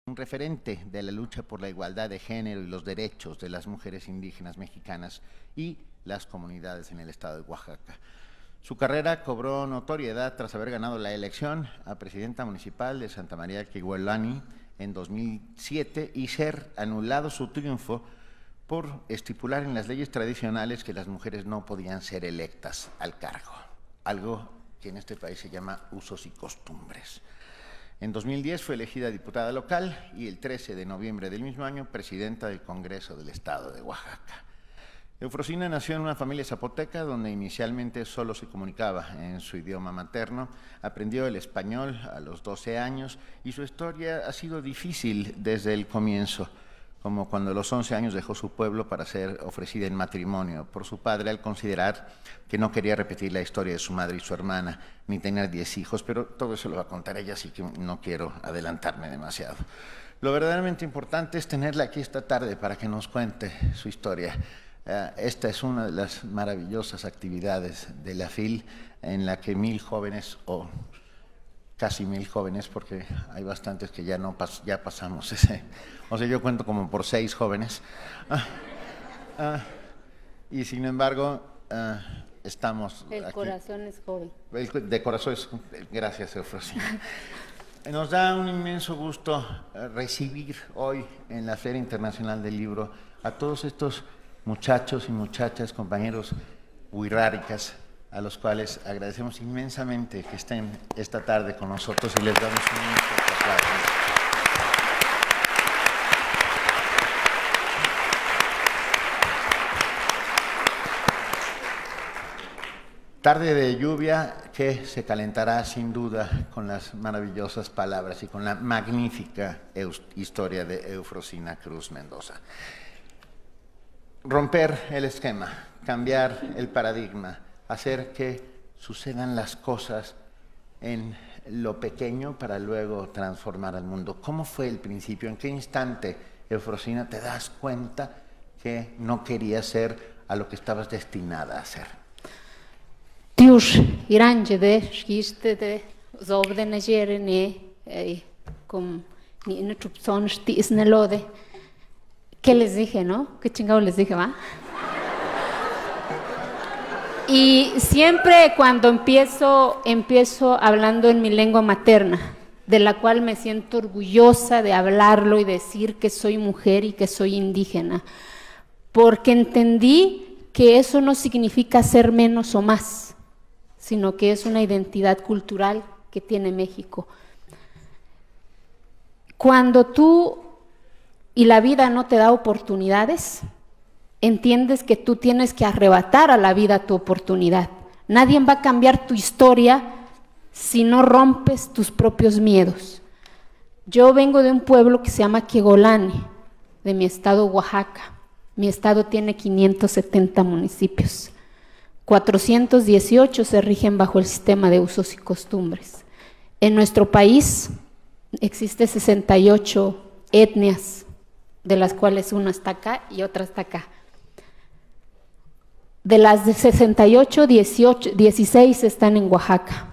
un referente de la lucha por la igualdad de género y los derechos de las mujeres indígenas mexicanas y las comunidades en el estado de Oaxaca. Su carrera cobró notoriedad tras haber ganado la elección a presidenta municipal de Santa María Quihuelani en 2007 y ser anulado su triunfo por estipular en las leyes tradicionales que las mujeres no podían ser electas al cargo, algo que en este país se llama usos y costumbres. En 2010 fue elegida diputada local y el 13 de noviembre del mismo año presidenta del Congreso del Estado de Oaxaca. Eufrosina nació en una familia zapoteca donde inicialmente solo se comunicaba en su idioma materno, aprendió el español a los 12 años y su historia ha sido difícil desde el comienzo, como cuando a los 11 años dejó su pueblo para ser ofrecida en matrimonio por su padre al considerar que no quería repetir la historia de su madre y su hermana, ni tener 10 hijos, pero todo eso lo va a contar ella, así que no quiero adelantarme demasiado. Lo verdaderamente importante es tenerla aquí esta tarde para que nos cuente su historia. Esta es una de las maravillosas actividades de la FIL en la que 1000 jóvenes, o casi 1000 jóvenes, porque hay bastantes que ya pasamos ese, o sea, yo cuento como por 6 jóvenes, y sin embargo estamos el aquí. Corazón es joven. De corazón es, gracias, Eufrosina. Nos da un inmenso gusto recibir hoy en la Feria Internacional del Libro a todos estos muchachos y muchachas, compañeros huirráricas, a los cuales agradecemos inmensamente que estén esta tarde con nosotros y les damos un inmenso aplauso. Tarde de lluvia que se calentará sin duda con las maravillosas palabras y con la magnífica historia de Eufrosina Cruz Mendoza. Romper el esquema, cambiar el paradigma, hacer que sucedan las cosas en lo pequeño para luego transformar al mundo. ¿Cómo fue el principio? ¿En qué instante, Eufrosina, te das cuenta que no querías ser a lo que estabas destinada a ser? Dios, iranje de skiste de zobde na jerene com ni na chupson stis na lode. ¿Qué les dije, no? ¿Qué chingado les dije, va? Y siempre cuando empiezo hablando en mi lengua materna, de la cual me siento orgullosa de hablarlo y decir que soy mujer y que soy indígena, porque entendí que eso no significa ser menos o más, sino que es una identidad cultural que tiene México. Cuando tú y la vida no te da oportunidades, entiendes que tú tienes que arrebatar a la vida tu oportunidad. Nadie va a cambiar tu historia si no rompes tus propios miedos. Yo vengo de un pueblo que se llama Quihuelani, de mi estado Oaxaca. Mi estado tiene 570 municipios. 418 se rigen bajo el sistema de usos y costumbres. En nuestro país existe 68 etnias, de las cuales una está acá y otra está acá. De las de 68, 16 están en Oaxaca,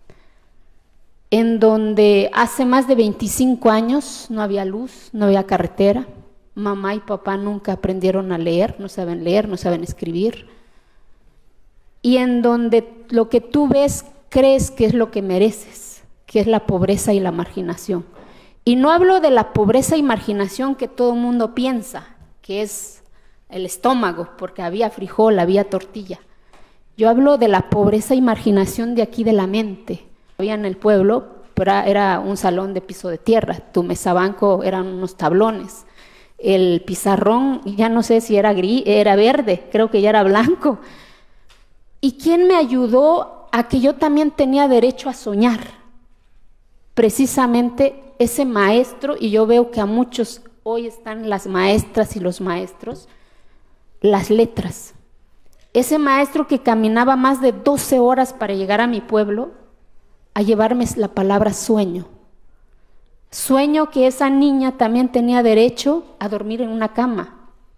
en donde hace más de 25 años no había luz, no había carretera, mamá y papá nunca aprendieron a leer, no saben escribir, y en donde lo que tú ves crees que es lo que mereces, que es la pobreza y la marginación. Y no hablo de la pobreza y marginación que todo el mundo piensa, que es el estómago, porque había frijol, había tortilla. Yo hablo de la pobreza y marginación de aquí de la mente. Había en el pueblo, pero era un salón de piso de tierra, tu mesabanco eran unos tablones, el pizarrón, ya no sé si era gris, era verde, creo que ya era blanco. ¿Y quién me ayudó a que yo también tenía derecho a soñar? Precisamente ese maestro, y yo veo que a muchos hoy están las maestras y los maestros, las letras. Ese maestro que caminaba más de 12 horas para llegar a mi pueblo a llevarme la palabra sueño. Sueño que esa niña también tenía derecho a dormir en una cama,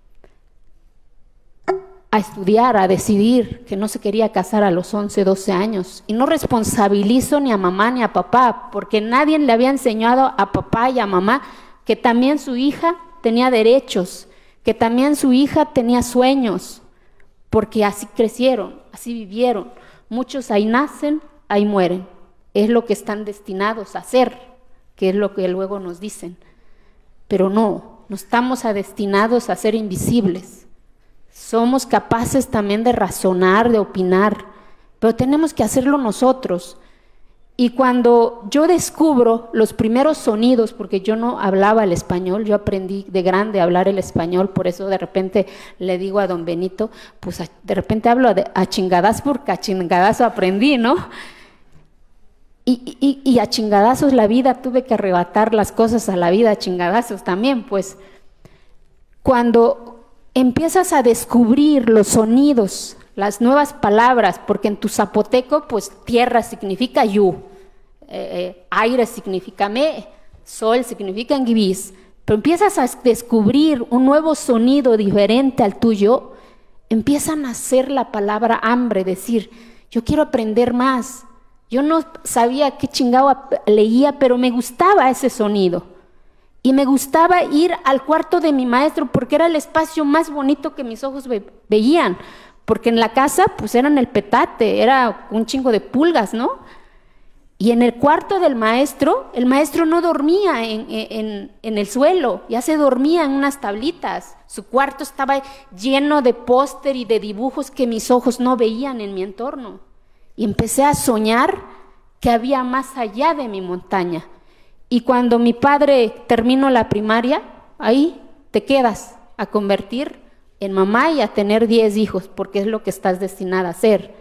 a estudiar, a decidir que no se quería casar a los 11, 12 años. Y no responsabilizo ni a mamá ni a papá, porque nadie le había enseñado a papá y a mamá que también su hija tenía derechos, que también su hija tenía sueños, porque así crecieron, así vivieron. Muchos ahí nacen, ahí mueren. Es lo que están destinados a hacer, que es lo que luego nos dicen. Pero no estamos destinados a ser invisibles. Somos capaces también de razonar, de opinar, pero tenemos que hacerlo nosotros. Y cuando yo descubro los primeros sonidos, porque yo no hablaba el español, yo aprendí de grande a hablar el español, por eso de repente le digo a don Benito, pues de repente hablo a chingadazos, porque a chingadazo aprendí, ¿no? Y a chingadazos la vida, tuve que arrebatar las cosas a la vida a chingadazos también, pues. Cuando empiezas a descubrir los sonidos, las nuevas palabras, porque en tu zapoteco, pues tierra significa yu, aire significa me, sol significa enguibis, pero empiezas a descubrir un nuevo sonido diferente al tuyo, empiezan a hacer la palabra hambre, decir, yo quiero aprender más. Yo no sabía qué chingado leía, pero me gustaba ese sonido. Y me gustaba ir al cuarto de mi maestro porque era el espacio más bonito que mis ojos veían. Porque en la casa, pues eran el petate, era un chingo de pulgas, ¿no? Y en el cuarto del maestro, el maestro no dormía en el suelo, ya se dormía en unas tablitas. Su cuarto estaba lleno de póster y de dibujos que mis ojos no veían en mi entorno. Y empecé a soñar que había más allá de mi montaña. Y cuando mi padre terminó la primaria, ahí te quedas a convertir en mamá y a tener 10 hijos, porque es lo que estás destinada a hacer.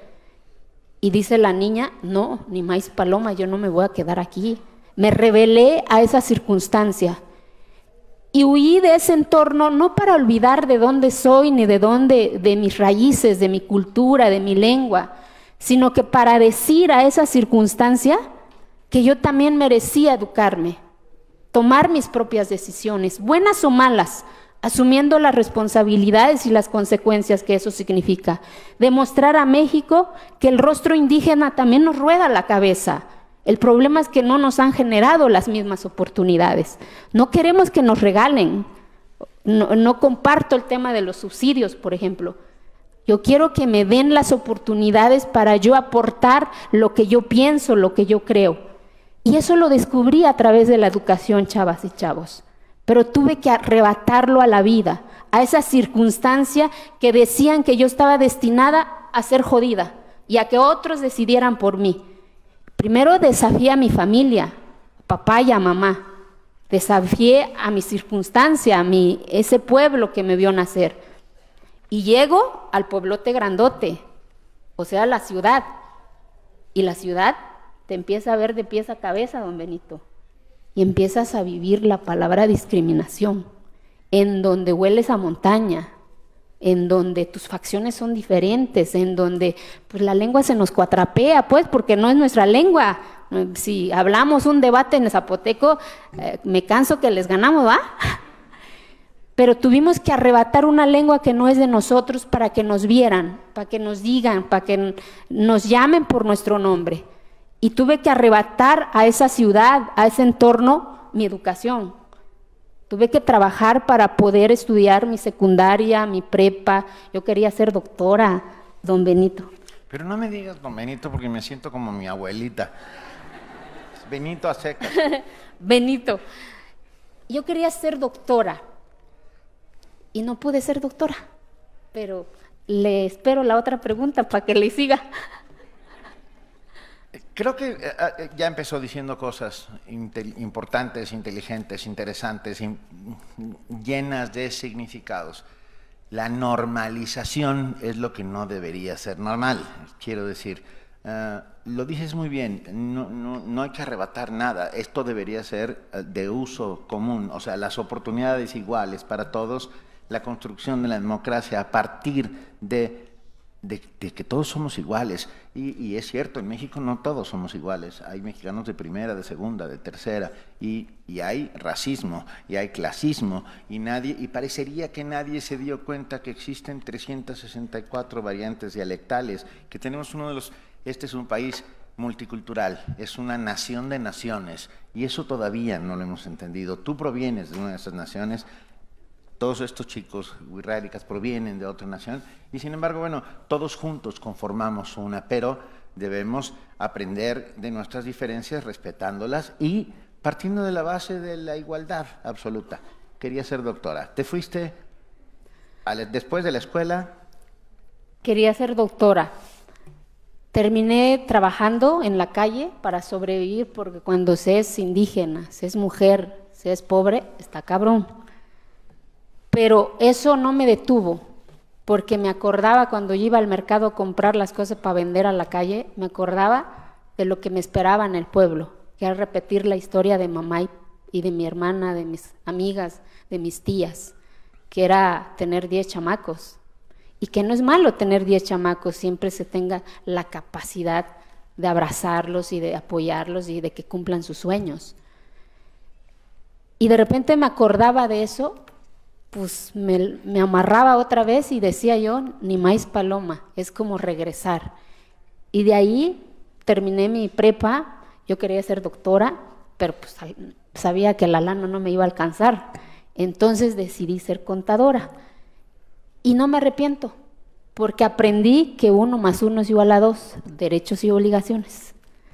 Y dice la niña, no, ni maíz paloma, yo no me voy a quedar aquí. Me rebelé a esa circunstancia. Y huí de ese entorno, no para olvidar de dónde soy, ni de mis raíces, de mi cultura, de mi lengua, sino que para decir a esa circunstancia que yo también merecía educarme, tomar mis propias decisiones, buenas o malas, asumiendo las responsabilidades y las consecuencias que eso significa. Demostrar a México que el rostro indígena también nos rueda la cabeza. El problema es que no nos han generado las mismas oportunidades. No queremos que nos regalen. No comparto el tema de los subsidios, por ejemplo. Yo quiero que me den las oportunidades para yo aportar lo que yo pienso, lo que yo creo. Y eso lo descubrí a través de la educación, chavas y chavos. Pero tuve que arrebatarlo a la vida, a esa circunstancia que decían que yo estaba destinada a ser jodida y a que otros decidieran por mí. Primero desafié a mi familia, a papá y a mamá. Desafié a mi circunstancia, ese pueblo que me vio nacer. Y llego al pueblote grandote, o sea, la ciudad. Y la ciudad te empieza a ver de pies a cabeza, don Benito. Y empiezas a vivir la palabra discriminación, en donde hueles a montaña, en donde tus facciones son diferentes, en donde pues la lengua se nos cuatrapea, pues, porque no es nuestra lengua. Si hablamos un debate en el zapoteco, me canso que les ganamos, ¿va? Pero tuvimos que arrebatar una lengua que no es de nosotros para que nos vieran, para que nos digan, para que nos llamen por nuestro nombre. Y tuve que arrebatar a esa ciudad, a ese entorno, mi educación. Tuve que trabajar para poder estudiar mi secundaria, mi prepa. Yo quería ser doctora, don Benito. Pero no me digas don Benito porque me siento como mi abuelita. Benito a secas. Benito. Yo quería ser doctora. Y no pude ser doctora, pero le espero la otra pregunta para que le siga. Creo que ya empezó diciendo cosas importantes, inteligentes, interesantes, llenas de significados. La normalización es lo que no debería ser normal, quiero decir. Lo dices muy bien, no hay que arrebatar nada, esto debería ser de uso común, o sea, las oportunidades iguales para todos, la construcción de la democracia a partir de que todos somos iguales. Y es cierto, en México no todos somos iguales. Hay mexicanos de primera, de segunda, de tercera, y hay racismo, y hay clasismo, y parecería que nadie se dio cuenta que existen 364 variantes dialectales, que tenemos este es un país multicultural, es una nación de naciones, y eso todavía no lo hemos entendido. Tú provienes de una de esas naciones, todos estos chicos wixárikas provienen de otra nación, y sin embargo, bueno, todos juntos conformamos una, pero debemos aprender de nuestras diferencias, respetándolas y partiendo de la base de la igualdad absoluta. Quería ser doctora. ¿Te fuiste después de la escuela? Quería ser doctora. Terminé trabajando en la calle para sobrevivir, porque cuando se es indígena, se es mujer, se es pobre, está cabrón. Pero eso no me detuvo, porque me acordaba cuando yo iba al mercado a comprar las cosas para vender a la calle, me acordaba de lo que me esperaba en el pueblo, que era repetir la historia de mamá y de mi hermana, de mis amigas, de mis tías, que era tener 10 chamacos. Y que no es malo tener 10 chamacos, siempre se tenga la capacidad de abrazarlos y de apoyarlos y de que cumplan sus sueños. Y de repente me acordaba de eso, pues me amarraba otra vez y decía yo, ni más paloma, es como regresar. Y de ahí terminé mi prepa, yo quería ser doctora, pero pues sabía que la lana no me iba a alcanzar, entonces decidí ser contadora. Y no me arrepiento, porque aprendí que 1 más 1 es igual a 2, derechos y obligaciones.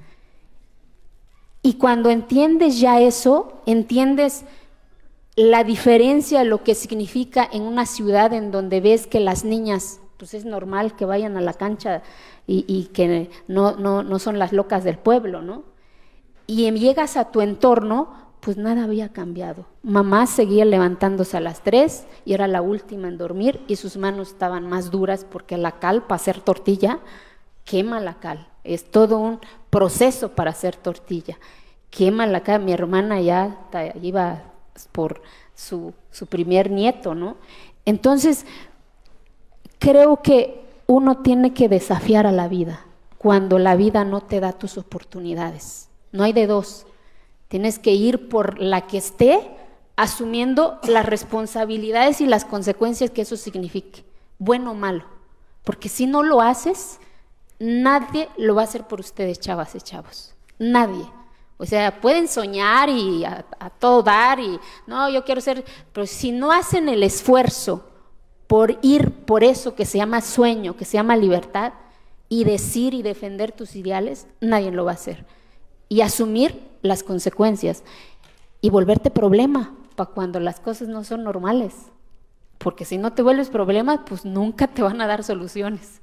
Y cuando entiendes ya eso, entiendes la diferencia, lo que significa en una ciudad en donde ves que las niñas, pues es normal que vayan a la cancha y que no son las locas del pueblo, ¿no? Y llegas a tu entorno, pues nada había cambiado. Mamá seguía levantándose a las 3 y era la última en dormir y sus manos estaban más duras porque la cal para hacer tortilla quema la cal. Es todo un proceso para hacer tortilla. Quema la cal. Mi hermana ya iba por su primer nieto, ¿no? Entonces, creo que uno tiene que desafiar a la vida cuando la vida no te da tus oportunidades. No hay de dos. Tienes que ir por la que esté, asumiendo las responsabilidades y las consecuencias que eso signifique, bueno o malo. Porque si no lo haces, nadie lo va a hacer por ustedes, chavas y chavos. Nadie. O sea, pueden soñar y a todo dar y, no, yo quiero ser, pero si no hacen el esfuerzo por ir por eso que se llama sueño, que se llama libertad, y decir y defender tus ideales, nadie lo va a hacer. Y asumir las consecuencias y volverte problema para cuando las cosas no son normales, porque si no te vuelves problema, pues nunca te van a dar soluciones.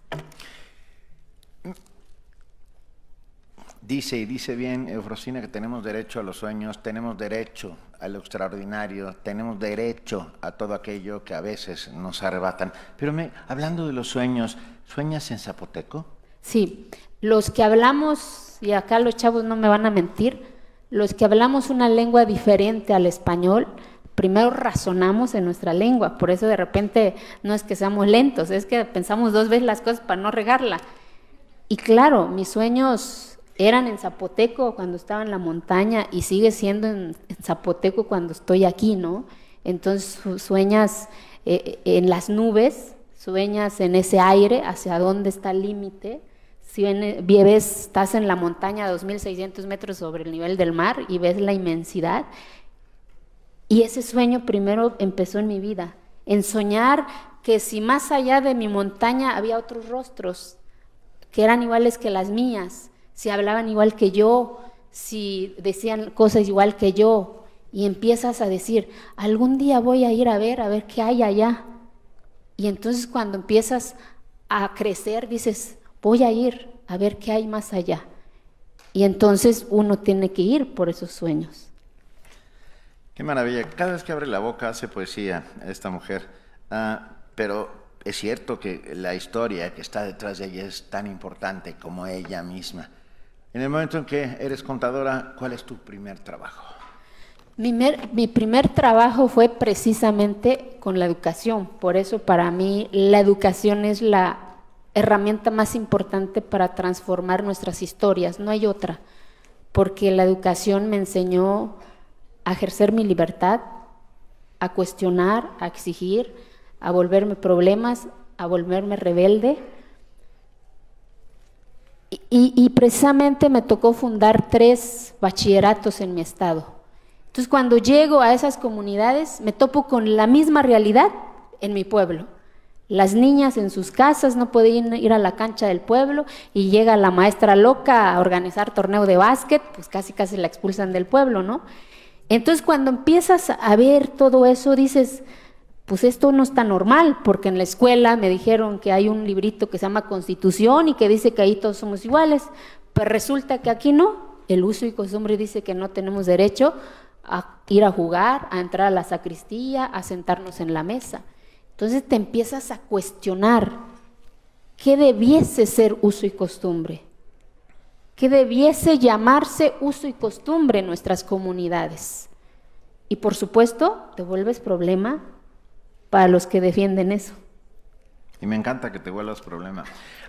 Dice bien Eufrosina que tenemos derecho a los sueños, tenemos derecho a lo extraordinario, tenemos derecho a todo aquello que a veces nos arrebatan. Pero hablando de los sueños, ¿sueñas en zapoteco? Sí, los que hablamos, y acá los chavos no me van a mentir, los que hablamos una lengua diferente al español, primero razonamos en nuestra lengua, por eso de repente no es que seamos lentos, es que pensamos 2 veces las cosas para no regarla. Y claro, mis sueños eran en zapoteco cuando estaba en la montaña y sigue siendo en zapoteco cuando estoy aquí, ¿no? Entonces sueñas en las nubes, sueñas en ese aire, hacia dónde está el límite. Si ves, estás en la montaña a 2.600 metros sobre el nivel del mar y ves la inmensidad. Y ese sueño primero empezó en mi vida, en soñar que si más allá de mi montaña había otros rostros que eran iguales que las mías, si hablaban igual que yo, si decían cosas igual que yo, y empiezas a decir, algún día voy a ir a ver qué hay allá. Y entonces cuando empiezas a crecer dices, voy a ir a ver qué hay más allá. Y entonces uno tiene que ir por esos sueños. Qué maravilla. Cada vez que abre la boca hace poesía esta mujer. Pero es cierto que la historia que está detrás de ella es tan importante como ella misma. En el momento en que eres contadora, ¿cuál es tu primer trabajo? Mi primer trabajo fue precisamente con la educación. Por eso para mí la educación es la herramienta más importante para transformar nuestras historias, no hay otra, porque la educación me enseñó a ejercer mi libertad, a cuestionar, a exigir, a volverme problemas, a volverme rebelde Y precisamente me tocó fundar 3 bachilleratos en mi estado. Entonces, cuando llego a esas comunidades, me topo con la misma realidad en mi pueblo. Las niñas en sus casas no podían ir a la cancha del pueblo y llega la maestra loca a organizar torneo de básquet, pues casi la expulsan del pueblo, ¿no? Entonces, cuando empiezas a ver todo eso, dices, pues esto no está normal, porque en la escuela me dijeron que hay un librito que se llama Constitución y que dice que ahí todos somos iguales, pero resulta que aquí no. El uso y costumbre dice que no tenemos derecho a ir a jugar, a entrar a la sacristía, a sentarnos en la mesa. Entonces te empiezas a cuestionar qué debiese ser uso y costumbre, qué debiese llamarse uso y costumbre en nuestras comunidades. Y por supuesto, te vuelves problema para los que defienden eso. Y me encanta que te vuelvas problema.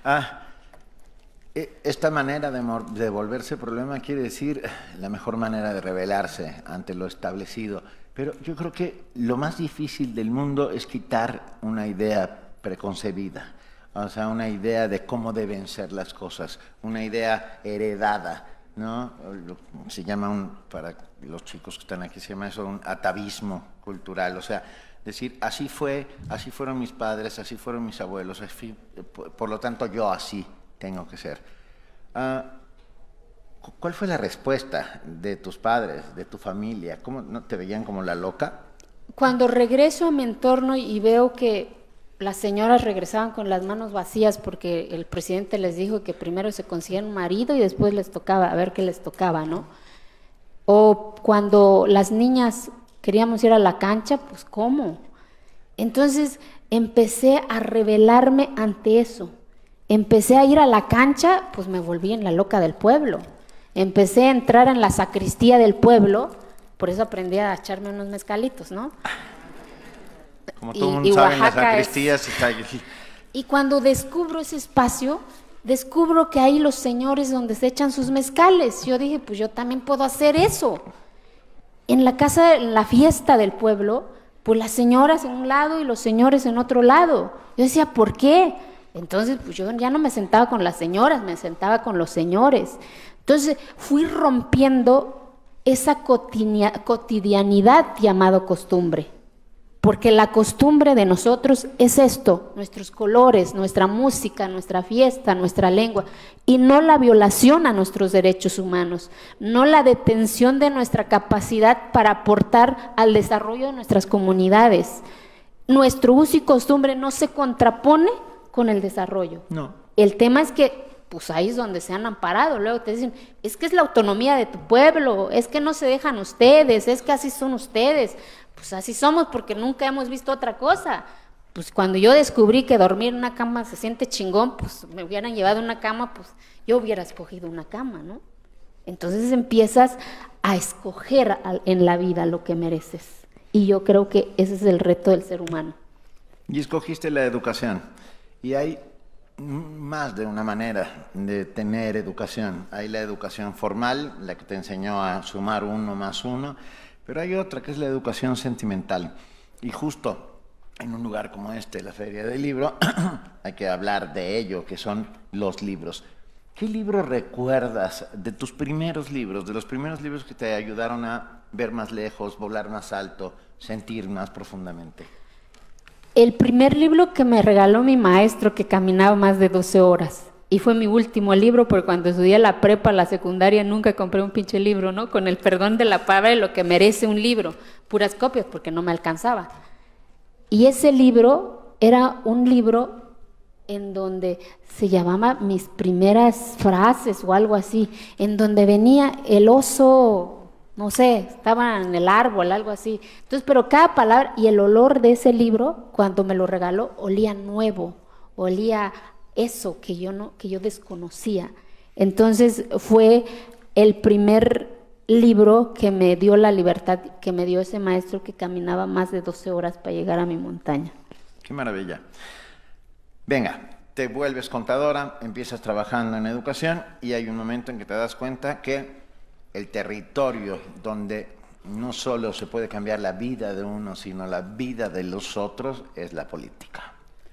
Esta manera de volverse problema quiere decir la mejor manera de rebelarse ante lo establecido. Pero yo creo que lo más difícil del mundo es quitar una idea preconcebida, o sea, una idea de cómo deben ser las cosas, una idea heredada, ¿no? Se llama, para los chicos que están aquí, se llama eso un atavismo cultural, o sea, decir, así fueron mis padres, así fueron mis abuelos, así, por lo tanto yo así tengo que ser. ¿Cuál fue la respuesta de tus padres, de tu familia? ¿Cómo no te veían como la loca? Cuando regreso a mi entorno y veo que las señoras regresaban con las manos vacías porque el presidente les dijo que primero se consiguieran un marido y después les tocaba, a ver qué les tocaba, ¿no? O cuando las niñas queríamos ir a la cancha, pues ¿cómo? Entonces empecé a rebelarme ante eso. Empecé a ir a la cancha, pues me volví en la loca del pueblo. Empecé a entrar en la sacristía del pueblo, por eso aprendí a echarme unos mezcalitos, ¿no? Como todo el mundo sabe, en las sacristías está aquí. Y cuando descubro ese espacio, descubro que hay los señores donde se echan sus mezcales. Yo dije, pues yo también puedo hacer eso. En la casa, en la fiesta del pueblo, pues las señoras en un lado y los señores en otro lado. Yo decía, ¿por qué? Entonces, pues yo ya no me sentaba con las señoras, me sentaba con los señores. Entonces, fui rompiendo esa cotidianidad llamado costumbre. Porque la costumbre de nosotros es esto, nuestros colores, nuestra música, nuestra fiesta, nuestra lengua, y no la violación a nuestros derechos humanos, no la detención de nuestra capacidad para aportar al desarrollo de nuestras comunidades. Nuestro uso y costumbre no se contrapone con el desarrollo. No. El tema es que, pues ahí es donde se han amparado. Luego te dicen, es que es la autonomía de tu pueblo, es que no se dejan ustedes, es que así son ustedes. Pues así somos porque nunca hemos visto otra cosa. Pues cuando yo descubrí que dormir en una cama se siente chingón, pues me hubieran llevado a una cama, pues yo hubiera escogido una cama, ¿no? Entonces empiezas a escoger en la vida lo que mereces. Y yo creo que ese es el reto del ser humano. Y escogiste la educación. Y hay más de una manera de tener educación. Hay la educación formal, la que te enseñó a sumar 1 más 1, pero hay otra que es la educación sentimental. Y justo en un lugar como este, la Feria del Libro, hay que hablar de ello, que son los libros. ¿Qué libro recuerdas de tus primeros libros, de los primeros libros que te ayudaron a ver más lejos, volar más alto, sentir más profundamente? El primer libro que me regaló mi maestro, que caminaba más de 12 horas, y fue mi último libro, porque cuando estudié la prepa, la secundaria, nunca compré un pinche libro, ¿no? Con el perdón de la palabra, lo que merece un libro, puras copias, porque no me alcanzaba. Y ese libro era un libro en donde se llamaba Mis primeras frases o algo así, en donde venía el oso, no sé, estaba en el árbol, algo así. Entonces, pero cada palabra y el olor de ese libro, cuando me lo regaló, olía nuevo, olía eso que yo desconocía. Entonces, fue el primer libro que me dio la libertad, que me dio ese maestro que caminaba más de 12 horas para llegar a mi montaña. Qué maravilla. Venga, te vuelves contadora, empiezas trabajando en educación y hay un momento en que te das cuenta que el territorio donde no solo se puede cambiar la vida de uno, sino la vida de los otros, es la política.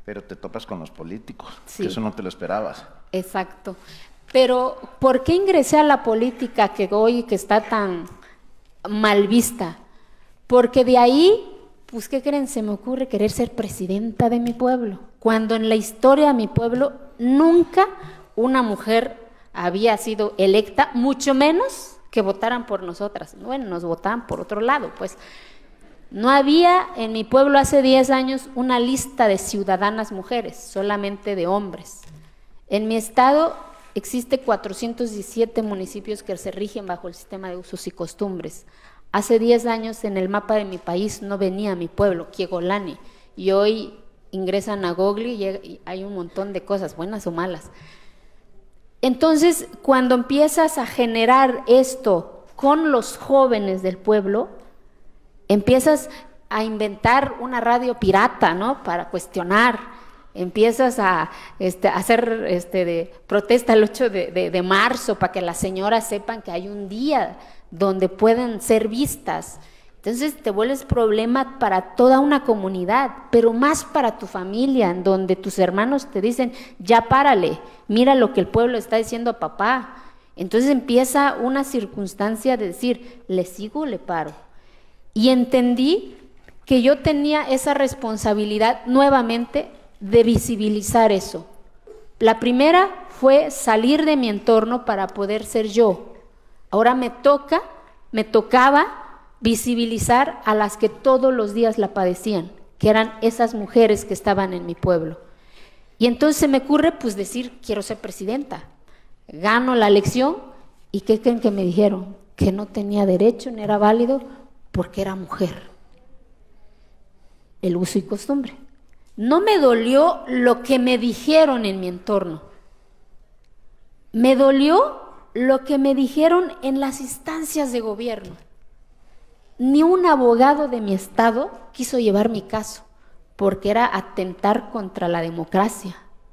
Pero te topas con los políticos, Sí. que eso no te lo esperabas. Exacto. Pero, ¿por qué ingresé a la política que hoy que está tan mal vista? Porque de ahí, pues, ¿qué creen? Se me ocurre querer ser presidenta de mi pueblo, cuando en la historia de mi pueblo nunca una mujer había sido electa, mucho menos que votaran por nosotras. Bueno, nos votaban por otro lado, pues. No había en mi pueblo hace 10 años una lista de ciudadanas mujeres, solamente de hombres. En mi estado existe 417 municipios que se rigen bajo el sistema de usos y costumbres. Hace 10 años en el mapa de mi país no venía mi pueblo, Quiegolani, y hoy ingresan a Google y hay un montón de cosas, buenas o malas. Entonces, cuando empiezas a generar esto con los jóvenes del pueblo, empiezas a inventar una radio pirata, ¿no? Para cuestionar, empiezas a hacer de protesta el 8 de marzo para que las señoras sepan que hay un día donde pueden ser vistas. Entonces te vuelves problema para toda una comunidad, pero más para tu familia, en donde tus hermanos te dicen, ya párale, mira lo que el pueblo está diciendo a papá. Entonces empieza una circunstancia de decir, ¿le sigo o le paro? Y entendí que yo tenía esa responsabilidad nuevamente de visibilizar eso. La primera fue salir de mi entorno para poder ser yo. Ahora me tocaba visibilizar a las que todos los días la padecían, que eran esas mujeres que estaban en mi pueblo. Y entonces me ocurre pues decir, quiero ser presidenta. Gano la elección y ¿qué creen que me dijeron? Que no tenía derecho, ni era válido, porque era mujer. El uso y costumbre. No me dolió lo que me dijeron en mi entorno. Me dolió lo que me dijeron en las instancias de gobierno. Ni un abogado de mi estado quiso llevar mi caso, porque era atentar contra la democracia.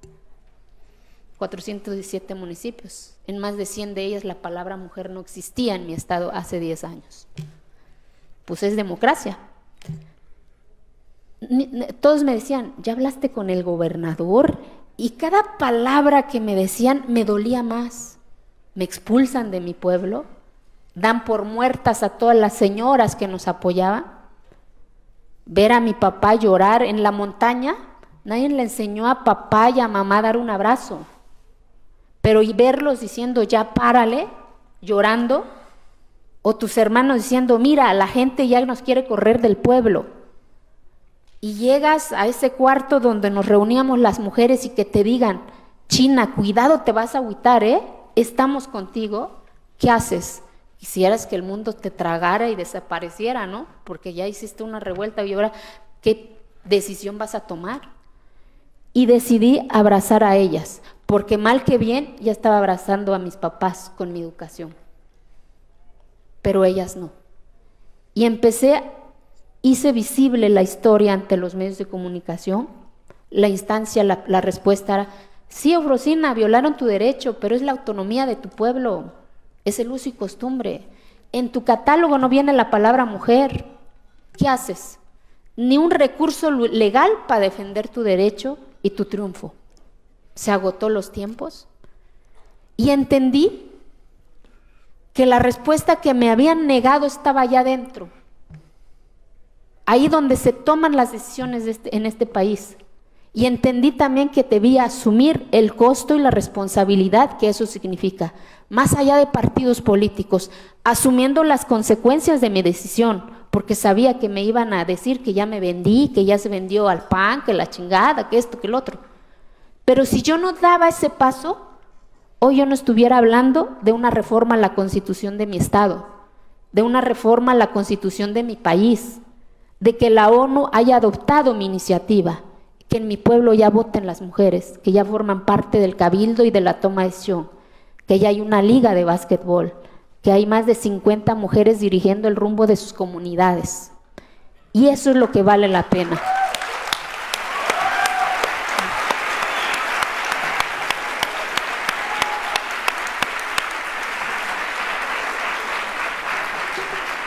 417 municipios, en más de 100 de ellas la palabra mujer no existía en mi estado hace 10 años. Pues es democracia. Todos me decían, ¿ya hablaste con el gobernador? Y cada palabra que me decían me dolía más. Me expulsan de mi pueblo, dan por muertas a todas las señoras que nos apoyaban. Ver a mi papá llorar en la montaña, nadie le enseñó a papá y a mamá a dar un abrazo. Pero y verlos diciendo, ya párale, llorando, o tus hermanos diciendo, mira, la gente ya nos quiere correr del pueblo. Y llegas a ese cuarto donde nos reuníamos las mujeres y que te digan, China, cuidado, te vas a agüitar, estamos contigo. ¿Qué haces? Quisieras que el mundo te tragara y desapareciera, ¿no? Porque ya hiciste una revuelta y ahora, ¿qué decisión vas a tomar? Y decidí abrazar a ellas, porque mal que bien ya estaba abrazando a mis papás con mi educación. Pero ellas no. Y hice visible la historia ante los medios de comunicación. La instancia, la respuesta era, sí, Eufrosina, violaron tu derecho, pero es la autonomía de tu pueblo, es el uso y costumbre. En tu catálogo no viene la palabra mujer. ¿Qué haces? Ni un recurso legal para defender tu derecho y tu triunfo. Se agotó los tiempos. Y entendí que la respuesta que me habían negado estaba allá adentro. Ahí donde se toman las decisiones en este país. Y entendí también que debía asumir el costo y la responsabilidad que eso significa, más allá de partidos políticos, asumiendo las consecuencias de mi decisión, porque sabía que me iban a decir que ya me vendí, que ya se vendió al PAN, que la chingada, que esto, que el otro. Pero si yo no daba ese paso, hoy yo no estuviera hablando de una reforma a la Constitución de mi estado, de una reforma a la Constitución de mi país, de que la ONU haya adoptado mi iniciativa, que en mi pueblo ya voten las mujeres, que ya forman parte del cabildo y de la toma de decisión, que ya hay una liga de básquetbol, que hay más de 50 mujeres dirigiendo el rumbo de sus comunidades. Y eso es lo que vale la pena.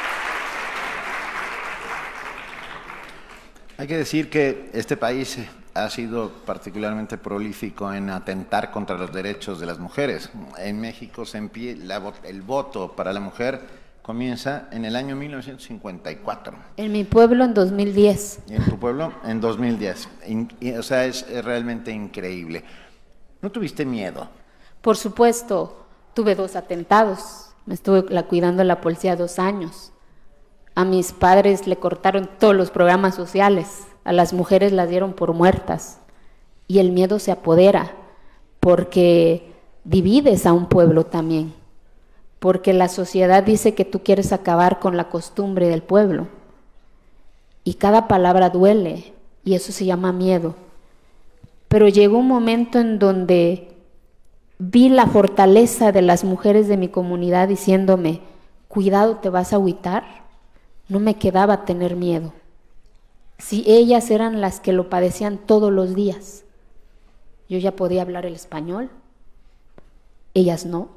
Hay que decir que este país ha sido particularmente prolífico en atentar contra los derechos de las mujeres. En México el voto para la mujer comienza en el año 1954. En mi pueblo en 2010. ¿Y en tu pueblo? En 2010. O sea, es realmente increíble. ¿No tuviste miedo? Por supuesto, tuve 2 atentados. Me estuve cuidando la policía 2 años. A mis padres le cortaron todos los programas sociales. A las mujeres las dieron por muertas. Y el miedo se apodera porque divides a un pueblo también. Porque la sociedad dice que tú quieres acabar con la costumbre del pueblo. Y cada palabra duele, y eso se llama miedo. Pero llegó un momento en donde vi la fortaleza de las mujeres de mi comunidad diciéndome, cuidado, te vas a agüitar. No me quedaba tener miedo. Si ellas eran las que lo padecían todos los días, yo ya podía hablar el español, ellas no.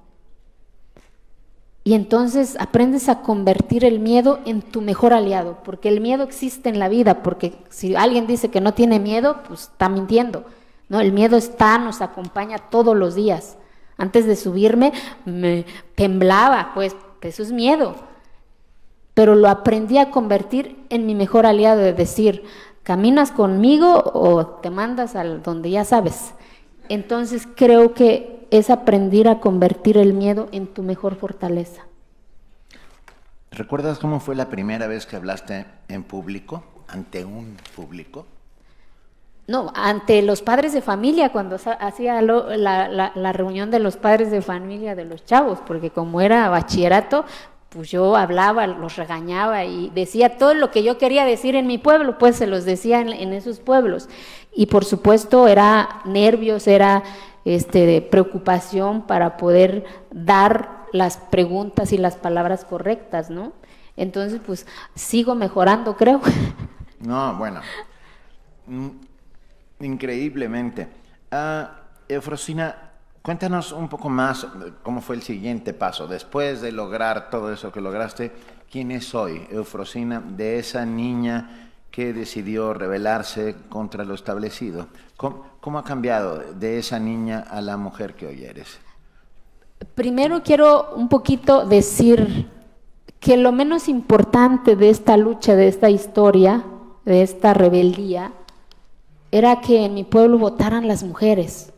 Y entonces aprendes a convertir el miedo en tu mejor aliado, porque el miedo existe en la vida, porque si alguien dice que no tiene miedo, pues está mintiendo, ¿no? El miedo nos acompaña todos los días. Antes de subirme me temblaba, pues eso es miedo. Pero lo aprendí a convertir en mi mejor aliado, de decir, ¿caminas conmigo o te mandas al donde ya sabes? Entonces creo que es aprender a convertir el miedo en tu mejor fortaleza. ¿Recuerdas cómo fue la primera vez que hablaste en público, ante un público? No, ante los padres de familia, cuando hacía la reunión de los padres de familia de los chavos, porque como era bachillerato, pues yo hablaba, los regañaba y decía todo lo que yo quería decir en mi pueblo, pues se los decía en esos pueblos. Y por supuesto era nervios, era preocupación para poder dar las preguntas y las palabras correctas, ¿no? Entonces, pues sigo mejorando, creo. No, bueno, increíblemente. Eufrosina, cuéntanos un poco más cómo fue el siguiente paso. Después de lograr todo eso que lograste, ¿quién es hoy, Eufrosina, de esa niña que decidió rebelarse contra lo establecido? ¿Cómo ha cambiado de esa niña a la mujer que hoy eres? Primero quiero un poquito decir que lo menos importante de esta lucha, de esta historia, de esta rebeldía, era que en mi pueblo votaran las mujeres.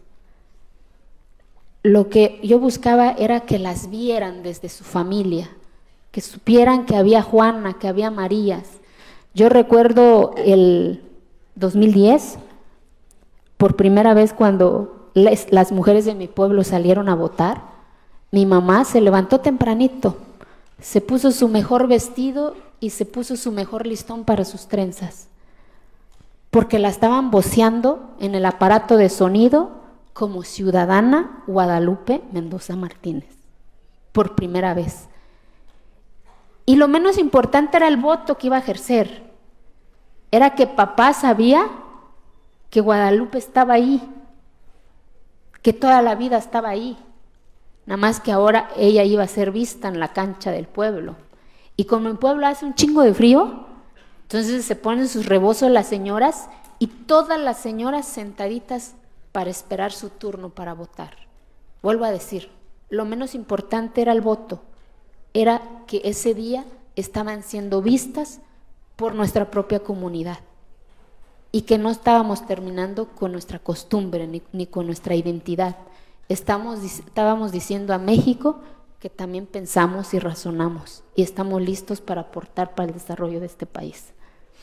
Lo que yo buscaba era que las vieran desde su familia, que supieran que había Juana, que había Marías. Yo recuerdo el 2010, por primera vez cuando las mujeres de mi pueblo salieron a votar, mi mamá se levantó tempranito, se puso su mejor vestido y se puso su mejor listón para sus trenzas, porque la estaban voceando en el aparato de sonido como ciudadana Guadalupe Mendoza Martínez, por primera vez. Y lo menos importante era el voto que iba a ejercer, era que papá sabía que Guadalupe estaba ahí, que toda la vida estaba ahí, nada más que ahora ella iba a ser vista en la cancha del pueblo. Y como en pueblo hace un chingo de frío, entonces se ponen sus rebozos las señoras y todas las señoras sentaditas para esperar su turno para votar. Vuelvo a decir, lo menos importante era el voto, era que ese día estaban siendo vistas por nuestra propia comunidad y que no estábamos terminando con nuestra costumbre ni con nuestra identidad. Estábamos diciendo a México que también pensamos y razonamos y estamos listos para aportar para el desarrollo de este país.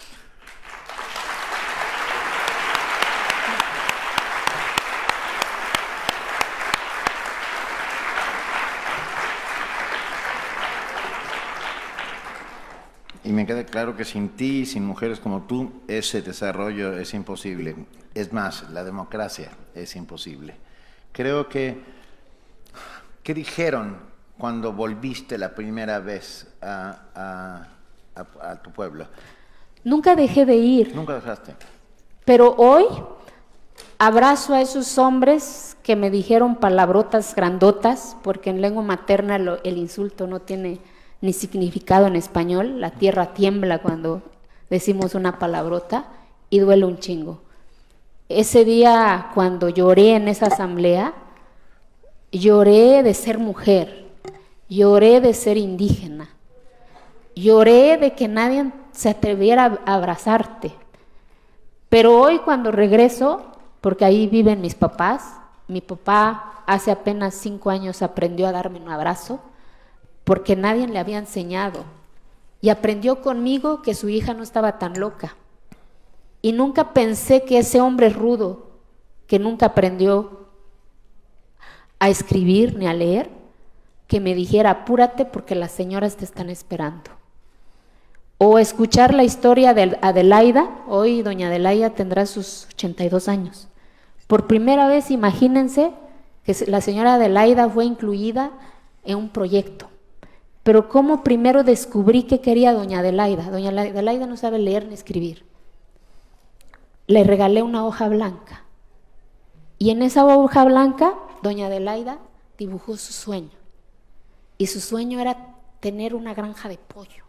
Y me queda claro que sin ti, sin mujeres como tú, ese desarrollo es imposible. Es más, la democracia es imposible. Creo que, ¿qué dijeron cuando volviste la primera vez a tu pueblo? Nunca dejé de ir. Nunca dejaste. Pero hoy abrazo a esos hombres que me dijeron palabrotas grandotas, porque en lengua materna el insulto no tiene ni significado en español. La tierra tiembla cuando decimos una palabrota y duele un chingo. ese día cuando lloré en esa asamblea, lloré de ser mujer, lloré de ser indígena, lloré de que nadie se atreviera a abrazarte. Pero hoy cuando regreso, porque ahí viven mis papás, mi papá hace apenas 5 años aprendió a darme un abrazo, porque nadie le había enseñado, y aprendió conmigo que su hija no estaba tan loca. Y nunca pensé que ese hombre rudo, que nunca aprendió a escribir ni a leer, que me dijera, apúrate porque las señoras te están esperando. O escuchar la historia de Adelaida, hoy doña Adelaida tendrá sus 82 años. Por primera vez, imagínense que la señora Adelaida fue incluida en un proyecto. Pero cómo primero descubrí que quería doña Adelaida. Doña Adelaida no sabe leer ni escribir. Le regalé una hoja blanca. Y en esa hoja blanca, doña Adelaida dibujó su sueño. Y su sueño era tener una granja de pollo.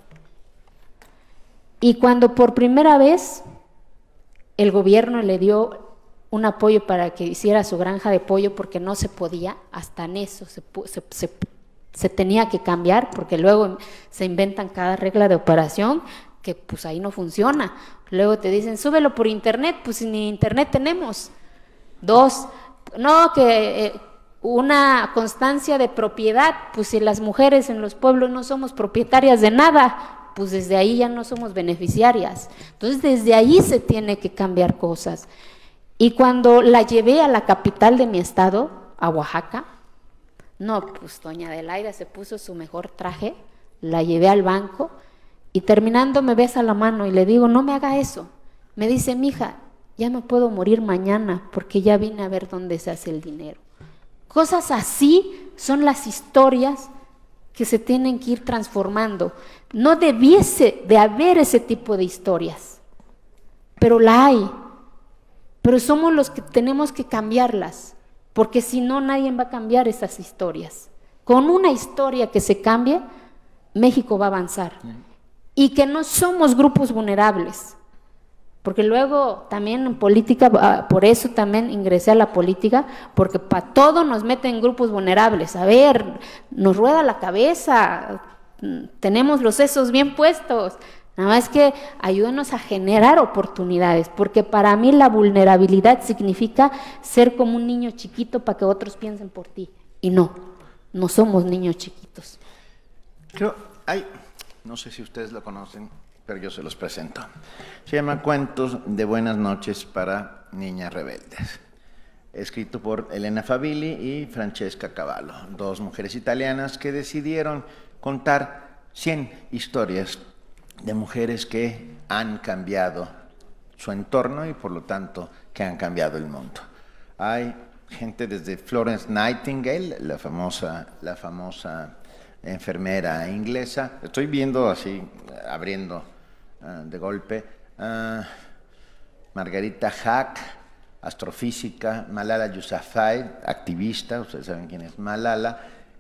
Y cuando por primera vez el gobierno le dio un apoyo para que hiciera su granja de pollo, porque no se podía, hasta en eso se tenía que cambiar, porque luego se inventan cada regla de operación que pues ahí no funciona. Luego te dicen, súbelo por internet, pues ni internet tenemos. 2, no, que una constancia de propiedad, pues si las mujeres en los pueblos no somos propietarias de nada, pues desde ahí ya no somos beneficiarias. Entonces desde ahí se tiene que cambiar cosas. Y cuando la llevé a la capital de mi estado, a Oaxaca, no, pues doña Adelaida se puso su mejor traje, la llevé al banco y terminando me besa la mano y le digo, no me haga eso. Me dice, mija, ya me puedo morir mañana porque ya vine a ver dónde se hace el dinero. Cosas así son las historias que se tienen que ir transformando. No debiese de haber ese tipo de historias, pero la hay. Pero somos los que tenemos que cambiarlas, porque si no, nadie va a cambiar esas historias. Con una historia que se cambie, México va a avanzar. Y que no somos grupos vulnerables, porque luego también en política, por eso también ingresé a la política, porque para todo nos meten en grupos vulnerables. A ver, nos rueda la cabeza, tenemos los sesos bien puestos. Nada más que ayúdenos a generar oportunidades, porque para mí la vulnerabilidad significa ser como un niño chiquito para que otros piensen por ti. Y no somos niños chiquitos. Creo, no sé si ustedes lo conocen, pero yo se los presento. Se llama Cuentos de Buenas Noches para Niñas Rebeldes. Escrito por Elena Favilli y Francesca Cavallo, 2 mujeres italianas que decidieron contar 100 historias de mujeres que han cambiado su entorno y por lo tanto que han cambiado el mundo. Hay gente desde Florence Nightingale, la famosa enfermera inglesa, estoy viendo así, abriendo de golpe, Margarita Hack, astrofísica, Malala Yousafzai, activista, ustedes saben quién es Malala,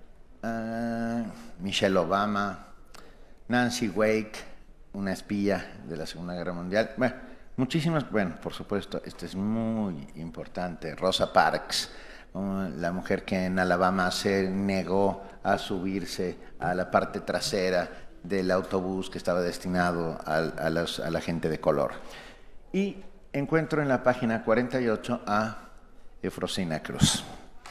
Michelle Obama, Nancy Wake, una espía de la Segunda Guerra Mundial, bueno, muchísimas, por supuesto, este es muy importante, Rosa Parks, la mujer que en Alabama se negó a subirse a la parte trasera del autobús que estaba destinado a la gente de color. Y encuentro en la página 48 a Eufrosina Cruz.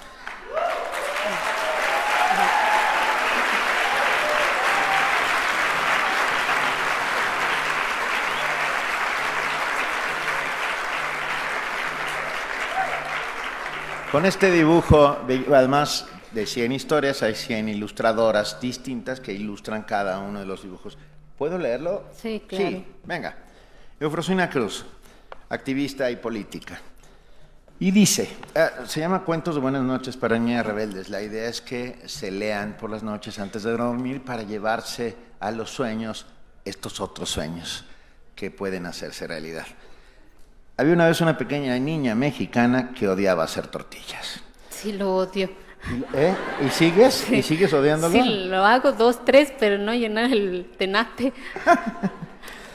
Con este dibujo, además de 100 historias, hay 100 ilustradoras distintas que ilustran cada uno de los dibujos. ¿Puedo leerlo? Sí, claro. Sí, venga. Eufrosina Cruz, activista y política. Y dice, se llama Cuentos de Buenas Noches para Niñas Rebeldes. La idea es que se lean por las noches antes de dormir para llevarse a los sueños estos otros sueños que pueden hacerse realidad. Había una vez una pequeña niña mexicana que odiaba hacer tortillas. Sí, lo odio. ¿Y sigues? Sí. ¿Y sigues odiándolo? Sí, lo hago 2, 3, pero no llenar el tenate.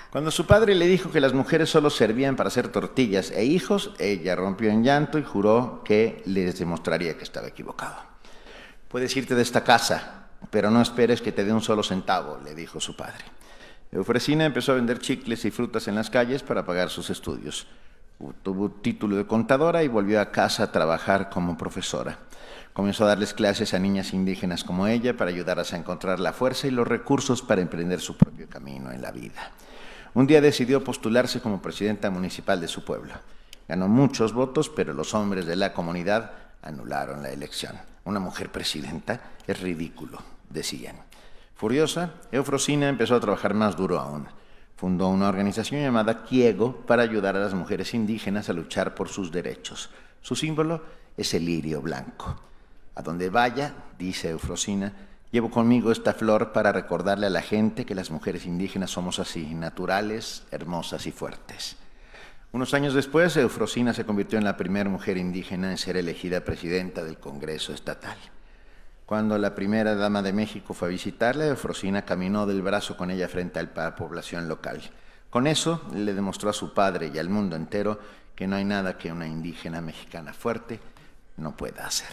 Cuando su padre le dijo que las mujeres solo servían para hacer tortillas e hijos, ella rompió en llanto y juró que les demostraría que estaba equivocado. Puedes irte de esta casa, pero no esperes que te dé un solo centavo, le dijo su padre. Eufrosina empezó a vender chicles y frutas en las calles para pagar sus estudios. Tuvo título de contadora y volvió a casa a trabajar como profesora. Comenzó a darles clases a niñas indígenas como ella para ayudarlas a encontrar la fuerza y los recursos para emprender su propio camino en la vida. Un día decidió postularse como presidenta municipal de su pueblo. Ganó muchos votos, pero los hombres de la comunidad anularon la elección. Una mujer presidenta es ridículo, decían. Furiosa, Eufrosina empezó a trabajar más duro aún. Fundó una organización llamada Quiego para ayudar a las mujeres indígenas a luchar por sus derechos. Su símbolo es el lirio blanco. A donde vaya, dice Eufrosina, llevo conmigo esta flor para recordarle a la gente que las mujeres indígenas somos así, naturales, hermosas y fuertes. Unos años después, Eufrosina se convirtió en la primera mujer indígena en ser elegida presidenta del Congreso Estatal. Cuando la primera dama de México fue a visitarla, Eufrosina caminó del brazo con ella frente a la población local. Con eso le demostró a su padre y al mundo entero que no hay nada que una indígena mexicana fuerte no pueda hacer.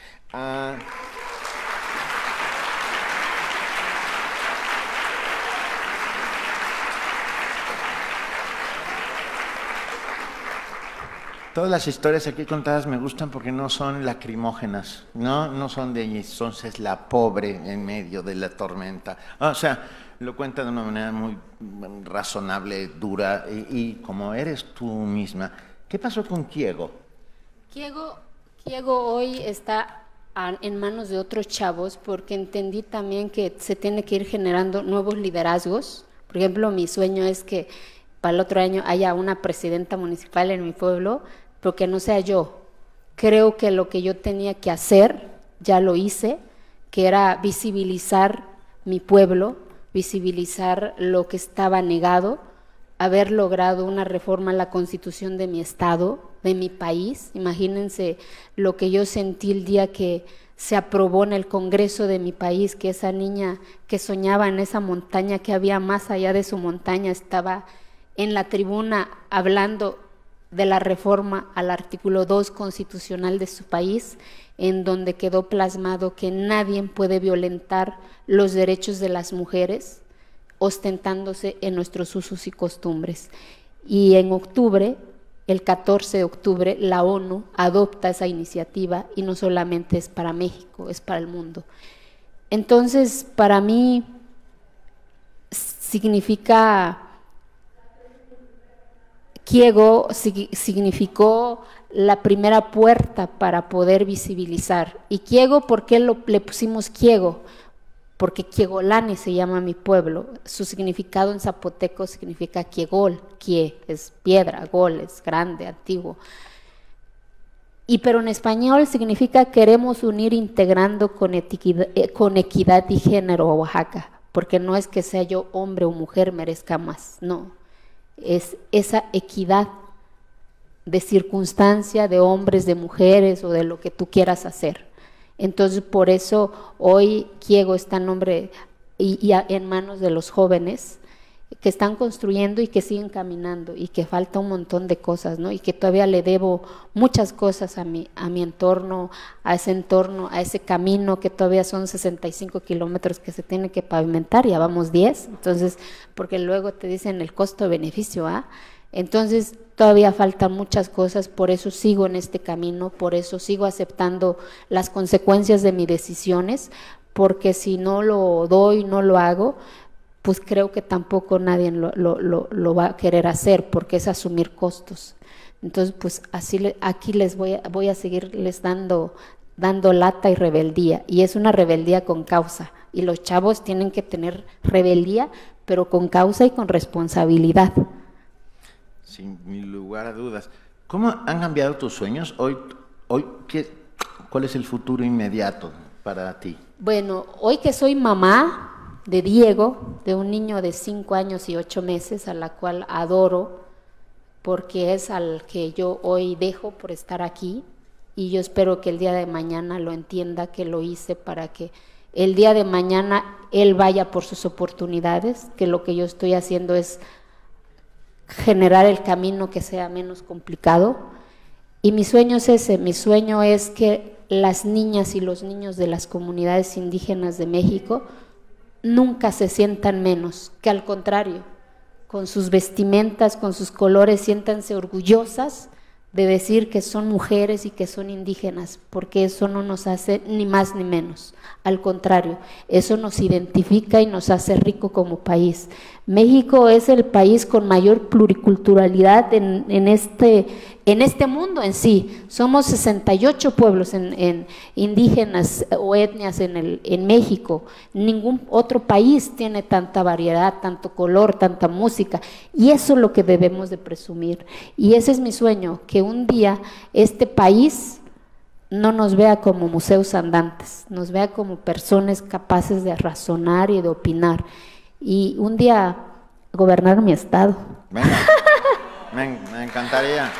Todas las historias aquí contadas me gustan porque no son lacrimógenas, no son de entonces la pobre en medio de la tormenta. O sea, lo cuenta de una manera muy razonable, dura, y como eres tú misma. ¿Qué pasó con Quiego? Quiego hoy está en manos de otros chavos porque entendí también que se tiene que ir generando nuevos liderazgos. Por ejemplo, mi sueño es que para el otro año haya una presidenta municipal en mi pueblo, pero que no sea yo. Creo que lo que yo tenía que hacer, ya lo hice, que era visibilizar mi pueblo, visibilizar lo que estaba negado, haber logrado una reforma a la Constitución de mi estado, de mi país. Imagínense lo que yo sentí el día que se aprobó en el Congreso de mi país, que esa niña que soñaba en esa montaña que había más allá de su montaña estaba en la tribuna hablando de la reforma al artículo 2 constitucional de su país, en donde quedó plasmado que nadie puede violentar los derechos de las mujeres, ostentándose en nuestros usos y costumbres. Y en octubre, el 14 de octubre, la ONU adopta esa iniciativa y no solamente es para México, es para el mundo. Entonces, para mí Quiego significó la primera puerta para poder visibilizar. ¿Y Quiego por qué le pusimos Quiego? Porque Quiegolani se llama mi pueblo. Su significado en zapoteco significa Quiegol. Quie es piedra, gol es grande, antiguo. Pero en español significa queremos unir integrando con equidad y género a Oaxaca. Porque no es que sea yo hombre o mujer merezca más, no. Es esa equidad de circunstancia de hombres, de mujeres o de lo que tú quieras hacer. Entonces, por eso hoy Quiego está en nombre y en manos de los jóvenes que están construyendo y que siguen caminando y que falta un montón de cosas, ¿no? Y que todavía le debo muchas cosas a mi entorno, a ese camino que todavía son 65 kilómetros que se tiene que pavimentar, ya vamos 10, entonces, porque luego te dicen el costo-beneficio, Entonces, todavía faltan muchas cosas, por eso sigo en este camino, por eso sigo aceptando las consecuencias de mis decisiones, porque si no lo doy, no lo hago, pues creo que tampoco nadie lo va a querer hacer, porque es asumir costos. Entonces, pues aquí les voy a seguirles dando lata y rebeldía, y es una rebeldía con causa, y los chavos tienen que tener rebeldía, pero con causa y con responsabilidad. Sin lugar a dudas. ¿Cómo han cambiado tus sueños? ¿Cuál es el futuro inmediato para ti? Bueno, hoy que soy mamá de Diego, de un niño de 5 años y 8 meses, a la cual adoro, porque es al que yo hoy dejo por estar aquí, y yo espero que el día de mañana lo entienda, que lo hice para que el día de mañana él vaya por sus oportunidades, que lo que yo estoy haciendo es generar el camino que sea menos complicado. Y mi sueño es ese, mi sueño es que las niñas y los niños de las comunidades indígenas de México nunca se sientan menos, que al contrario, con sus vestimentas, con sus colores, siéntanse orgullosas de decir que son mujeres y que son indígenas, porque eso no nos hace ni más ni menos, al contrario, eso nos identifica y nos hace rico como país. México es el país con mayor pluriculturalidad en este mundo en sí. Somos 68 pueblos indígenas o etnias en México. Ningún otro país tiene tanta variedad, tanto color, tanta música, y eso es lo que debemos de presumir. Y ese es mi sueño, que un día este país no nos vea como museos andantes, nos vea como personas capaces de razonar y de opinar. Y un día gobernar mi estado. Venga, me encantaría.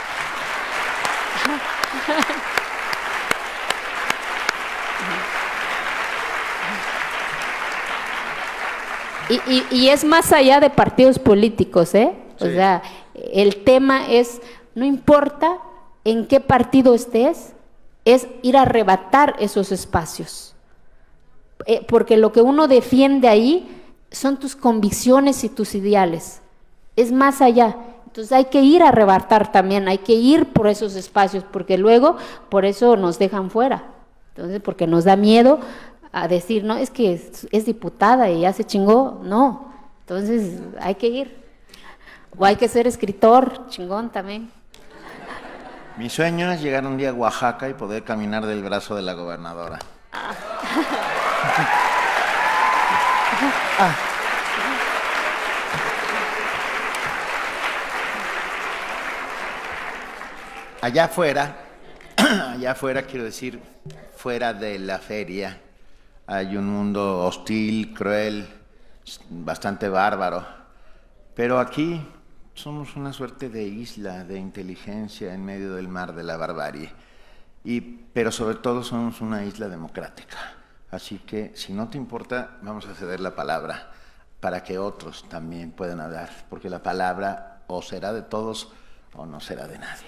Y es más allá de partidos políticos, ¿eh? Sí. O sea, el tema es, no importa en qué partido estés, es ir a arrebatar esos espacios. Porque lo que uno defiende ahí son tus convicciones y tus ideales, es más allá. Entonces hay que ir a arrebatar también, hay que ir por esos espacios, porque luego por eso nos dejan fuera. Entonces, porque nos da miedo a decir, no, es que es diputada y ya se chingó, no. Entonces hay que ir. O hay que ser escritor, chingón también. Mi sueño es llegar un día a Oaxaca y poder caminar del brazo de la gobernadora. Allá afuera quiero decir, fuera de la feria, hay un mundo hostil, cruel, bastante bárbaro, pero aquí somos una suerte de isla de inteligencia en medio del mar de la barbarie, pero sobre todo somos una isla democrática. Así que, si no te importa, vamos a ceder la palabra para que otros también puedan hablar, porque la palabra o será de todos o no será de nadie.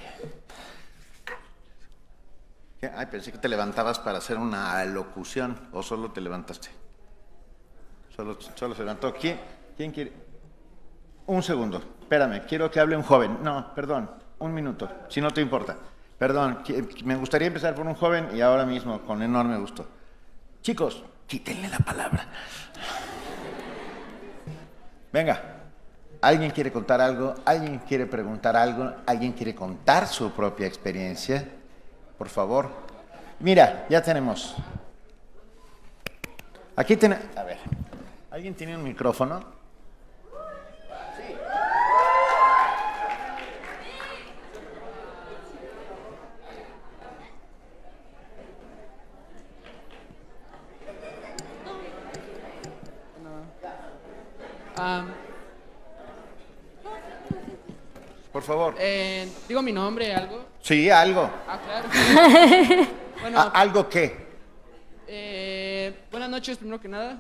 ¿Qué? Ay, pensé que te levantabas para hacer una alocución, o solo te levantaste. Solo se levantó. ¿Quién quiere? Un segundo, espérame, quiero que hable un joven. No, perdón, un minuto, si no te importa. Perdón, me gustaría empezar por un joven y ahora mismo, con enorme gusto. Chicos, quítenle la palabra. Venga, ¿alguien quiere contar algo? ¿Alguien quiere preguntar algo? ¿Alguien quiere contar su propia experiencia? Por favor. Mira, ya tenemos. Aquí tenemos. A ver, ¿alguien tiene un micrófono? Sí. Por favor. Digo mi nombre, algo. Sí, algo. Claro. Bueno, ¿Algo qué? buenas noches, primero que nada.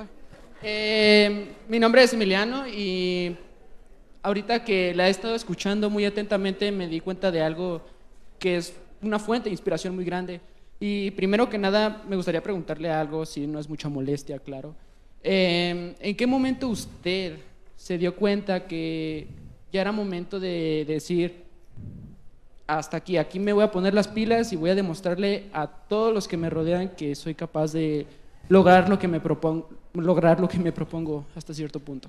Mi nombre es Emiliano y ahorita que la he estado escuchando muy atentamente me di cuenta de algo que es una fuente de inspiración muy grande. Y primero que nada me gustaría preguntarle algo, si no es mucha molestia, claro. ¿En qué momento usted se dio cuenta que ya era momento de decir, hasta aquí me voy a poner las pilas y voy a demostrarle a todos los que me rodean que soy capaz de lograr lo que me propongo hasta cierto punto?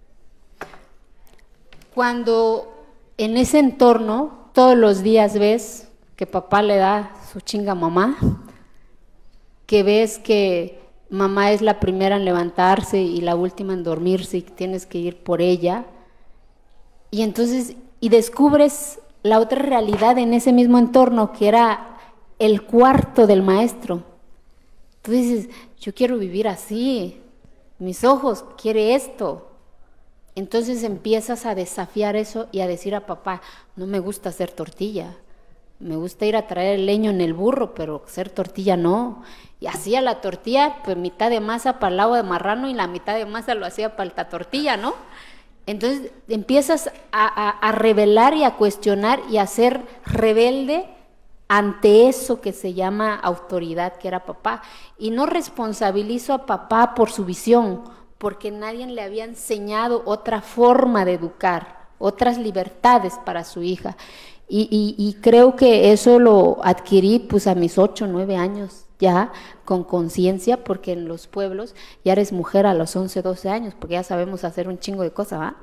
Cuando en ese entorno todos los días ves que papá le da su chinga a mamá, que ves que mamá es la primera en levantarse y la última en dormirse y que tienes que ir por ella, y entonces descubres la otra realidad en ese mismo entorno, que era el cuarto del maestro. Tú dices, yo quiero vivir así, mis ojos quiere esto. Entonces empiezas a desafiar eso y a decir a papá, no me gusta hacer tortilla, me gusta ir a traer el leño en el burro, pero hacer tortilla no. Y hacía la tortilla, pues mitad de masa para el agua de marrano y la mitad de masa lo hacía para la tortilla, ¿no? Entonces empiezas a revelar y a cuestionar y a ser rebelde ante eso que se llama autoridad, que era papá. Y no responsabilizo a papá por su visión, porque nadie le había enseñado otra forma de educar, otras libertades para su hija. Y creo que eso lo adquirí pues a mis 8, 9 años ya, con conciencia, porque en los pueblos ya eres mujer a los 11, 12 años, porque ya sabemos hacer un chingo de cosas, ¿va?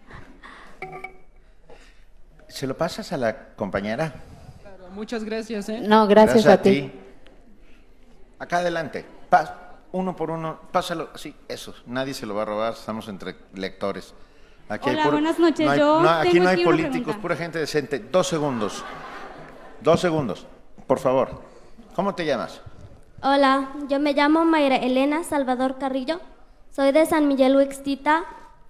¿Se lo pasas a la compañera? Claro, muchas gracias, ¿eh? No, gracias a ti. Acá adelante, uno por uno, pásalo, sí, eso, nadie se lo va a robar, estamos entre lectores. Aquí Hola, buenas noches. Aquí no hay una políticos, pregunta. pura gente decente. 2 segundos. 2 segundos, por favor. ¿Cómo te llamas? Hola, yo me llamo Mayra Elena Salvador Carrillo. Soy de San Miguel Huixtita,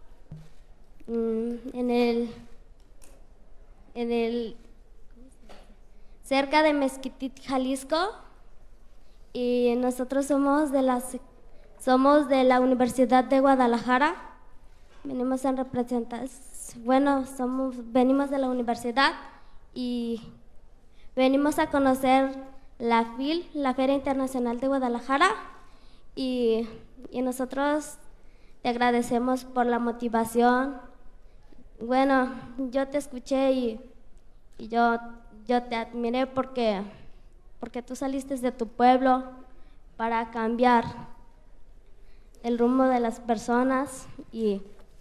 cerca de Mezquitic, Jalisco. Y nosotros somos de la Universidad de Guadalajara. Venimos en representación, venimos de la universidad y venimos a conocer la FIL, la Feria Internacional de Guadalajara, y nosotros te agradecemos por la motivación. Bueno, yo te escuché y yo te admiré porque tú saliste de tu pueblo para cambiar el rumbo de las personas y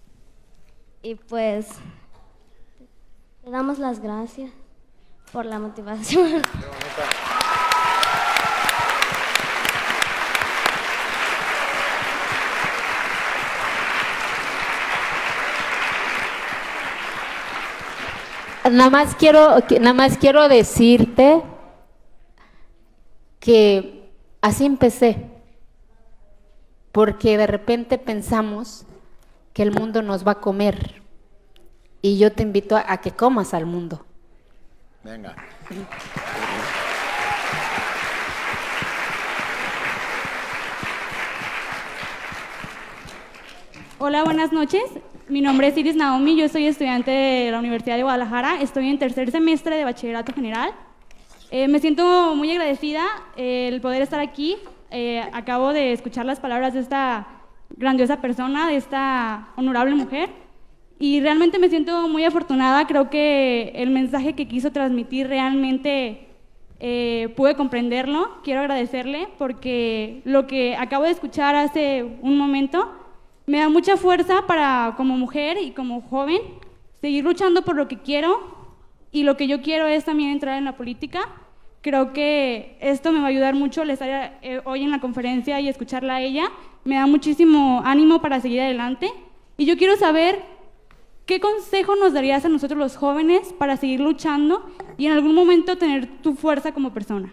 pues te damos las gracias por la motivación. Nada más quiero decirte que así empecé, porque de repente pensamos que el mundo nos va a comer, y yo te invito a que comas al mundo. Venga. Hola, buenas noches. Mi nombre es Iris Naomi, yo soy estudiante de la Universidad de Guadalajara, estoy en 3er semestre de Bachillerato General. Me siento muy agradecida el poder estar aquí. Acabo de escuchar las palabras de esta grandiosa persona, de esta honorable mujer, y realmente me siento muy afortunada. Creo que el mensaje que quiso transmitir realmente pude comprenderlo. Quiero agradecerle porque lo que acabo de escuchar hace un momento me da mucha fuerza para, como mujer y como joven, seguir luchando por lo que quiero, y lo que yo quiero es también entrar en la política. Creo que esto me va a ayudar mucho, el estar hoy en la conferencia y escucharla a ella, me da muchísimo ánimo para seguir adelante. Y yo quiero saber, ¿qué consejo nos darías a nosotros los jóvenes para seguir luchando y en algún momento tener tu fuerza como persona?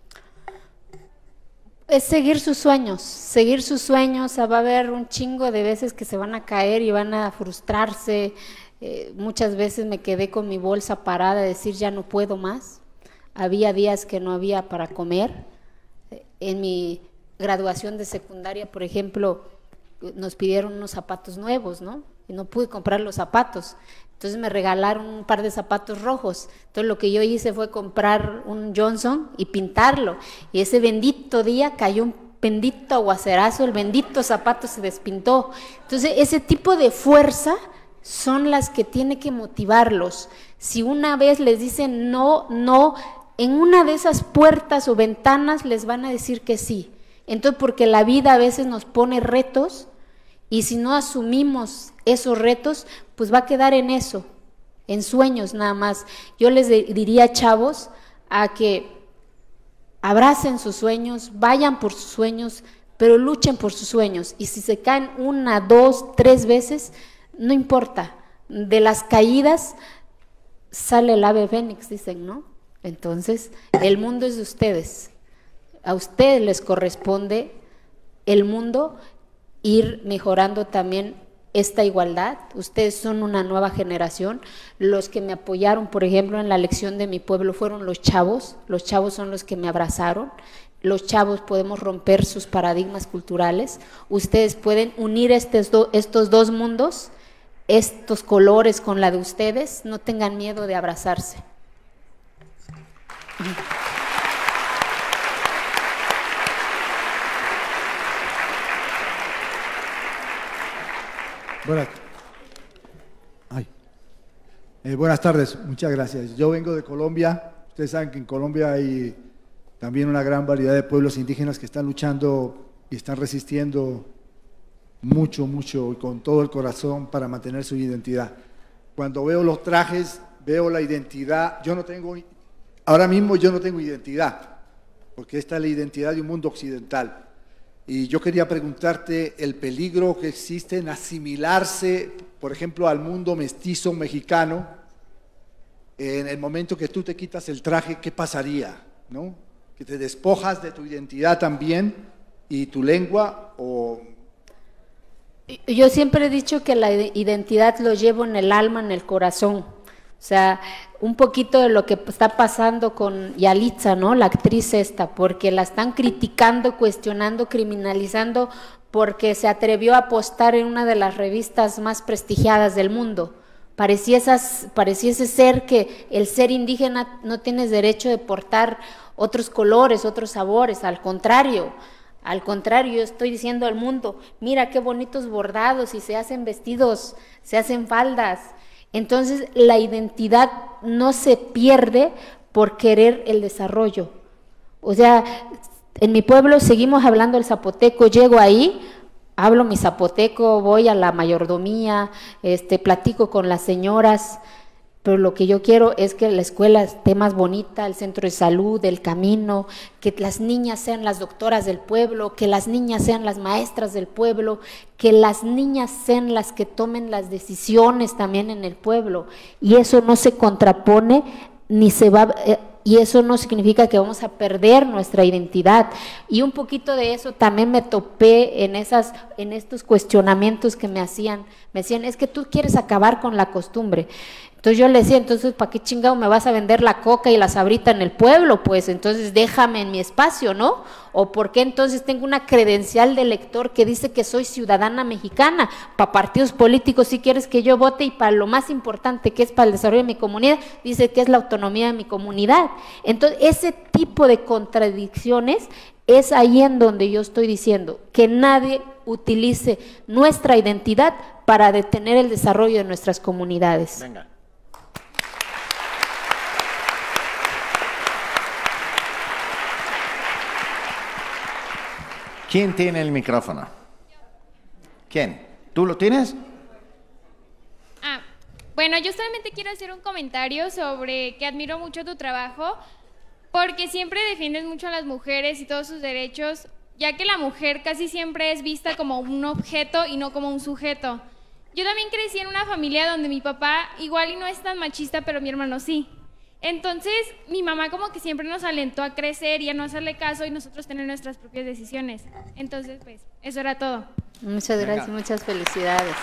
Es seguir sus sueños, va a haber un chingo de veces que se van a caer y van a frustrarse. Muchas veces me quedé con mi bolsa parada, decir ya no puedo más. Había días que no había para comer. En mi graduación de secundaria, por ejemplo, nos pidieron unos zapatos nuevos, ¿no? Y no pude comprar los zapatos. Entonces me regalaron un par de zapatos rojos. Entonces lo que yo hice fue comprar un Johnson y pintarlo. Y ese bendito día cayó un bendito aguacerazo, el bendito zapato se despintó. Entonces ese tipo de fuerza son las que tiene que motivarlos. Si una vez les dicen no, en una de esas puertas o ventanas les van a decir que sí. Entonces, porque la vida a veces nos pone retos, y si no asumimos esos retos, pues va a quedar en eso, en sueños nada más. Yo les diría, chavos, a que abracen sus sueños, vayan por sus sueños, pero luchen por sus sueños. Y si se caen 1, 2, 3 veces, no importa. De las caídas sale el ave fénix, dicen, ¿no? Entonces, el mundo es de ustedes. A ustedes les corresponde el mundo, ir mejorando también esta igualdad. Ustedes son una nueva generación. Los que me apoyaron, por ejemplo, en la elección de mi pueblo fueron los chavos son los que me abrazaron. Los chavos podemos romper sus paradigmas culturales. Ustedes pueden unir estos dos mundos estos colores con la de ustedes, no tengan miedo de abrazarse. Buenas tardes, muchas gracias. Yo vengo de Colombia. Ustedes saben que en Colombia hay también una gran variedad de pueblos indígenas que están luchando y están resistiendo mucho, mucho y con todo el corazón para mantener su identidad. Cuando veo los trajes, veo la identidad. Ahora mismo yo no tengo identidad, porque esta es la identidad de un mundo occidental. Y yo quería preguntarte el peligro que existe en asimilarse, por ejemplo, al mundo mestizo mexicano. En el momento que tú te quitas el traje, ¿qué pasaría? ¿No? Que te despojas de tu identidad también y tu lengua. Yo siempre he dicho que la identidad lo llevo en el alma, en el corazón. O sea, un poquito de lo que está pasando con Yalitza, ¿no? La actriz esta, porque la están criticando, cuestionando, criminalizando, porque se atrevió a apostar en una de las revistas más prestigiadas del mundo. Pareciese ser que el ser indígena no tienes derecho de portar otros colores, otros sabores, al contrario, yo estoy diciendo al mundo, mira qué bonitos bordados, y se hacen vestidos, se hacen faldas. Entonces la identidad no se pierde por querer el desarrollo. O sea, en mi pueblo seguimos hablando el zapoteco, llego ahí, hablo mi zapoteco, voy a la mayordomía, platico con las señoras, pero lo que yo quiero es que la escuela esté más bonita, el centro de salud, el camino, que las niñas sean las doctoras del pueblo, que las niñas sean las maestras del pueblo, que las niñas sean las que tomen las decisiones también en el pueblo, y eso no se contrapone ni se va... y eso no significa que vamos a perder nuestra identidad. Y un poquito de eso también me topé en estos cuestionamientos que me hacían, es que tú quieres acabar con la costumbre. Entonces yo le decía, entonces, ¿para qué chingado me vas a vender la coca y la sabrita en el pueblo? Pues entonces déjame en mi espacio, ¿no? ¿O por qué entonces tengo una credencial de elector que dice que soy ciudadana mexicana? Para partidos políticos sí quieres que yo vote, y para lo más importante, que es para el desarrollo de mi comunidad, dice que es la autonomía de mi comunidad. Entonces ese tipo de contradicciones es ahí en donde yo estoy diciendo que nadie utilice nuestra identidad para detener el desarrollo de nuestras comunidades. Venga. ¿Quién tiene el micrófono? ¿Quién? ¿Tú lo tienes? Bueno, yo solamente quiero hacer un comentario sobre que admiro mucho tu trabajo, porque siempre defiendes mucho a las mujeres y todos sus derechos, ya que la mujer casi siempre es vista como un objeto y no como un sujeto. Yo también crecí en una familia donde mi papá igual y no es tan machista, pero mi hermano sí. Entonces, mi mamá como que siempre nos alentó a crecer y a no hacerle caso y nosotros tener nuestras propias decisiones. Entonces, pues, eso era todo. Muchas gracias, muchas felicidades.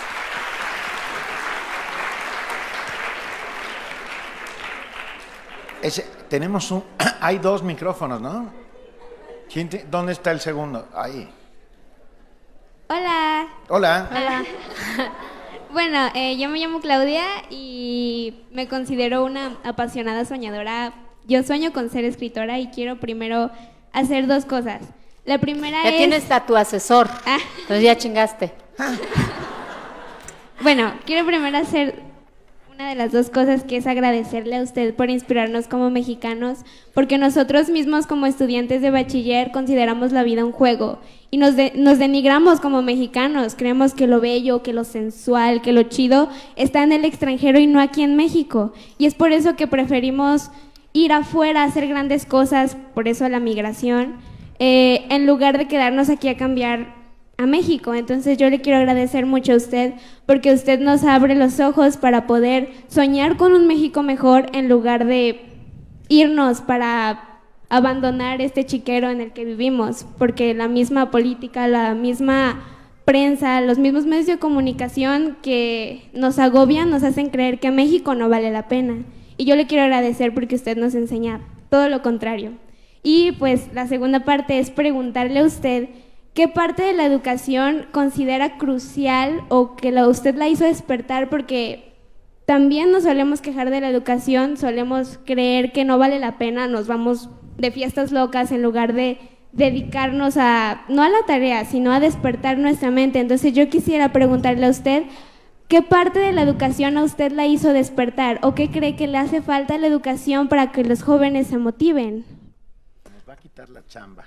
Hay dos micrófonos, ¿no? ¿Dónde está el segundo? Ahí. Hola. Hola. Hola. Bueno, yo me llamo Claudia y me considero una apasionada soñadora. Yo sueño con ser escritora y quiero primero hacer dos cosas. La primera ya tienes a tu asesor, entonces ya chingaste. Bueno, quiero primero hacer una de las dos cosas, que es agradecerle a usted por inspirarnos como mexicanos, porque nosotros mismos como estudiantes de bachiller consideramos la vida un juego y nos denigramos como mexicanos. Creemos que lo bello, que lo sensual, que lo chido está en el extranjero y no aquí en México, y es por eso que preferimos ir afuera a hacer grandes cosas, por eso la migración, en lugar de quedarnos aquí a cambiar a México. Entonces yo le quiero agradecer mucho a usted, porque usted nos abre los ojos para poder soñar con un México mejor, en lugar de irnos para abandonar este chiquero en el que vivimos, porque la misma política, la misma prensa, los mismos medios de comunicación que nos agobian, nos hacen creer que México no vale la pena. Y yo le quiero agradecer porque usted nos enseña todo lo contrario. Y pues la segunda parte es preguntarle a usted ¿qué parte de la educación considera crucial o que usted la hizo despertar? Porque también nos solemos quejar de la educación, solemos creer que no vale la pena, nos vamos de fiestas locas en lugar de dedicarnos no a la tarea, sino a despertar nuestra mente. Entonces yo quisiera preguntarle a usted, ¿qué parte de la educación a usted la hizo despertar? ¿O qué cree que le hace falta a la educación para que los jóvenes se motiven? Nos va a quitar la chamba.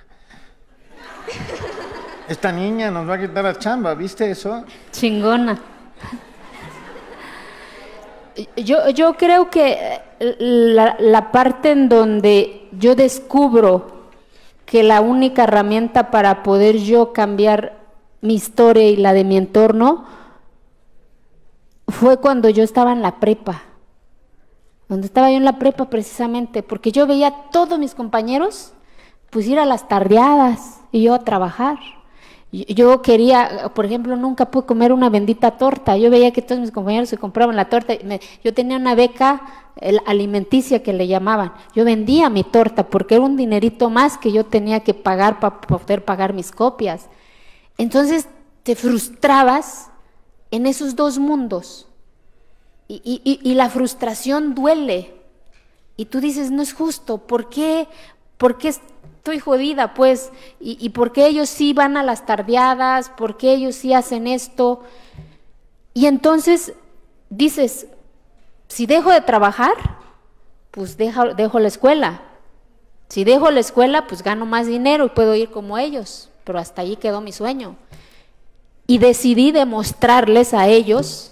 Esta niña nos va a quitar la chamba, ¿viste eso? Chingona. Yo creo que la parte en donde yo descubro que la única herramienta para poder yo cambiar mi historia y la de mi entorno fue cuando yo estaba en la prepa. Cuando estaba yo en la prepa precisamente, porque yo veía a todos mis compañeros pues ir a las tardeadas y yo a trabajar. Yo quería, por ejemplo, nunca pude comer una bendita torta. Yo veía que todos mis compañeros se compraban la torta. Yo tenía una beca alimenticia que le llamaban. Yo vendía mi torta porque era un dinerito más que yo tenía que pagar para poder pagar mis copias. Entonces te frustrabas en esos dos mundos y la frustración duele. Y tú dices, no es justo, ¿por qué estoy jodida, pues? ¿Y por qué ellos sí van a las tardeadas? ¿Por qué ellos sí hacen esto? Y entonces dices, si dejo de trabajar, pues dejo la escuela. Si dejo la escuela, pues gano más dinero y puedo ir como ellos, pero hasta allí quedó mi sueño. Y decidí demostrarles a ellos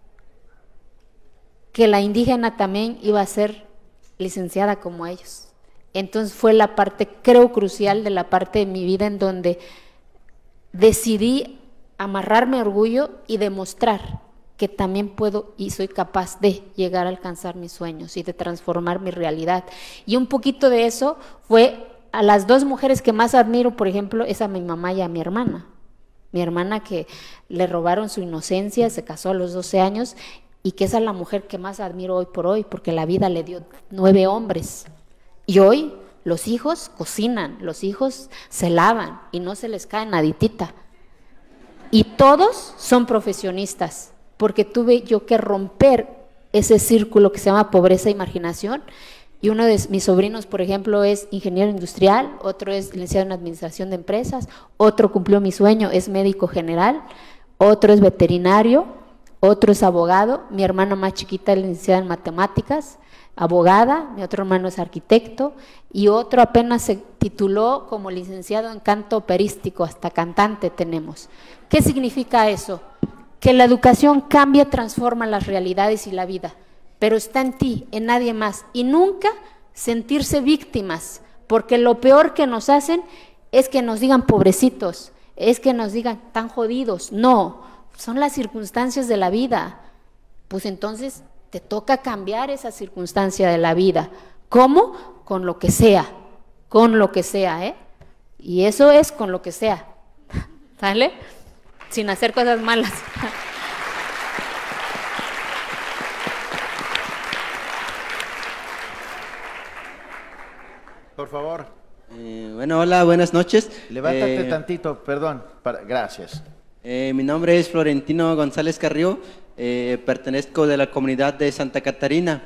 que la indígena también iba a ser licenciada como ellos. Entonces fue la parte, creo, crucial de la parte de mi vida en donde decidí amarrarme orgullo y demostrar que también puedo y soy capaz de llegar a alcanzar mis sueños y de transformar mi realidad. Y un poquito de eso fue a las dos mujeres que más admiro, por ejemplo, es a mi mamá y a mi hermana. Mi hermana, que le robaron su inocencia, se casó a los 12 años y que esa es la mujer que más admiro hoy por hoy, porque la vida le dio 9 hombres. Y hoy los hijos cocinan, los hijos se lavan y no se les cae naditita. Y todos son profesionistas, porque tuve yo que romper ese círculo que se llama pobreza y marginación. Y uno de mis sobrinos, por ejemplo, es ingeniero industrial, otro es licenciado en administración de empresas, otro cumplió mi sueño, es médico general, otro es veterinario, otro es abogado, mi hermana más chiquita es licenciada en matemáticas, abogada, mi otro hermano es arquitecto y otro apenas se tituló como licenciado en canto operístico, hasta cantante tenemos. ¿Qué significa eso? Que la educación cambia, transforma las realidades y la vida, pero está en ti, en nadie más, y nunca sentirse víctimas, porque lo peor que nos hacen es que nos digan pobrecitos, es que nos digan tan jodidos. No, son las circunstancias de la vida. Pues entonces te toca cambiar esa circunstancia de la vida. ¿Cómo? Con lo que sea, ¿eh? Y eso es con lo que sea, ¿sale? Sin hacer cosas malas. Por favor. Bueno, hola, buenas noches. Levántate tantito, perdón. Gracias. Mi nombre es Florentino González Carrió, pertenezco de la comunidad de Santa Catarina.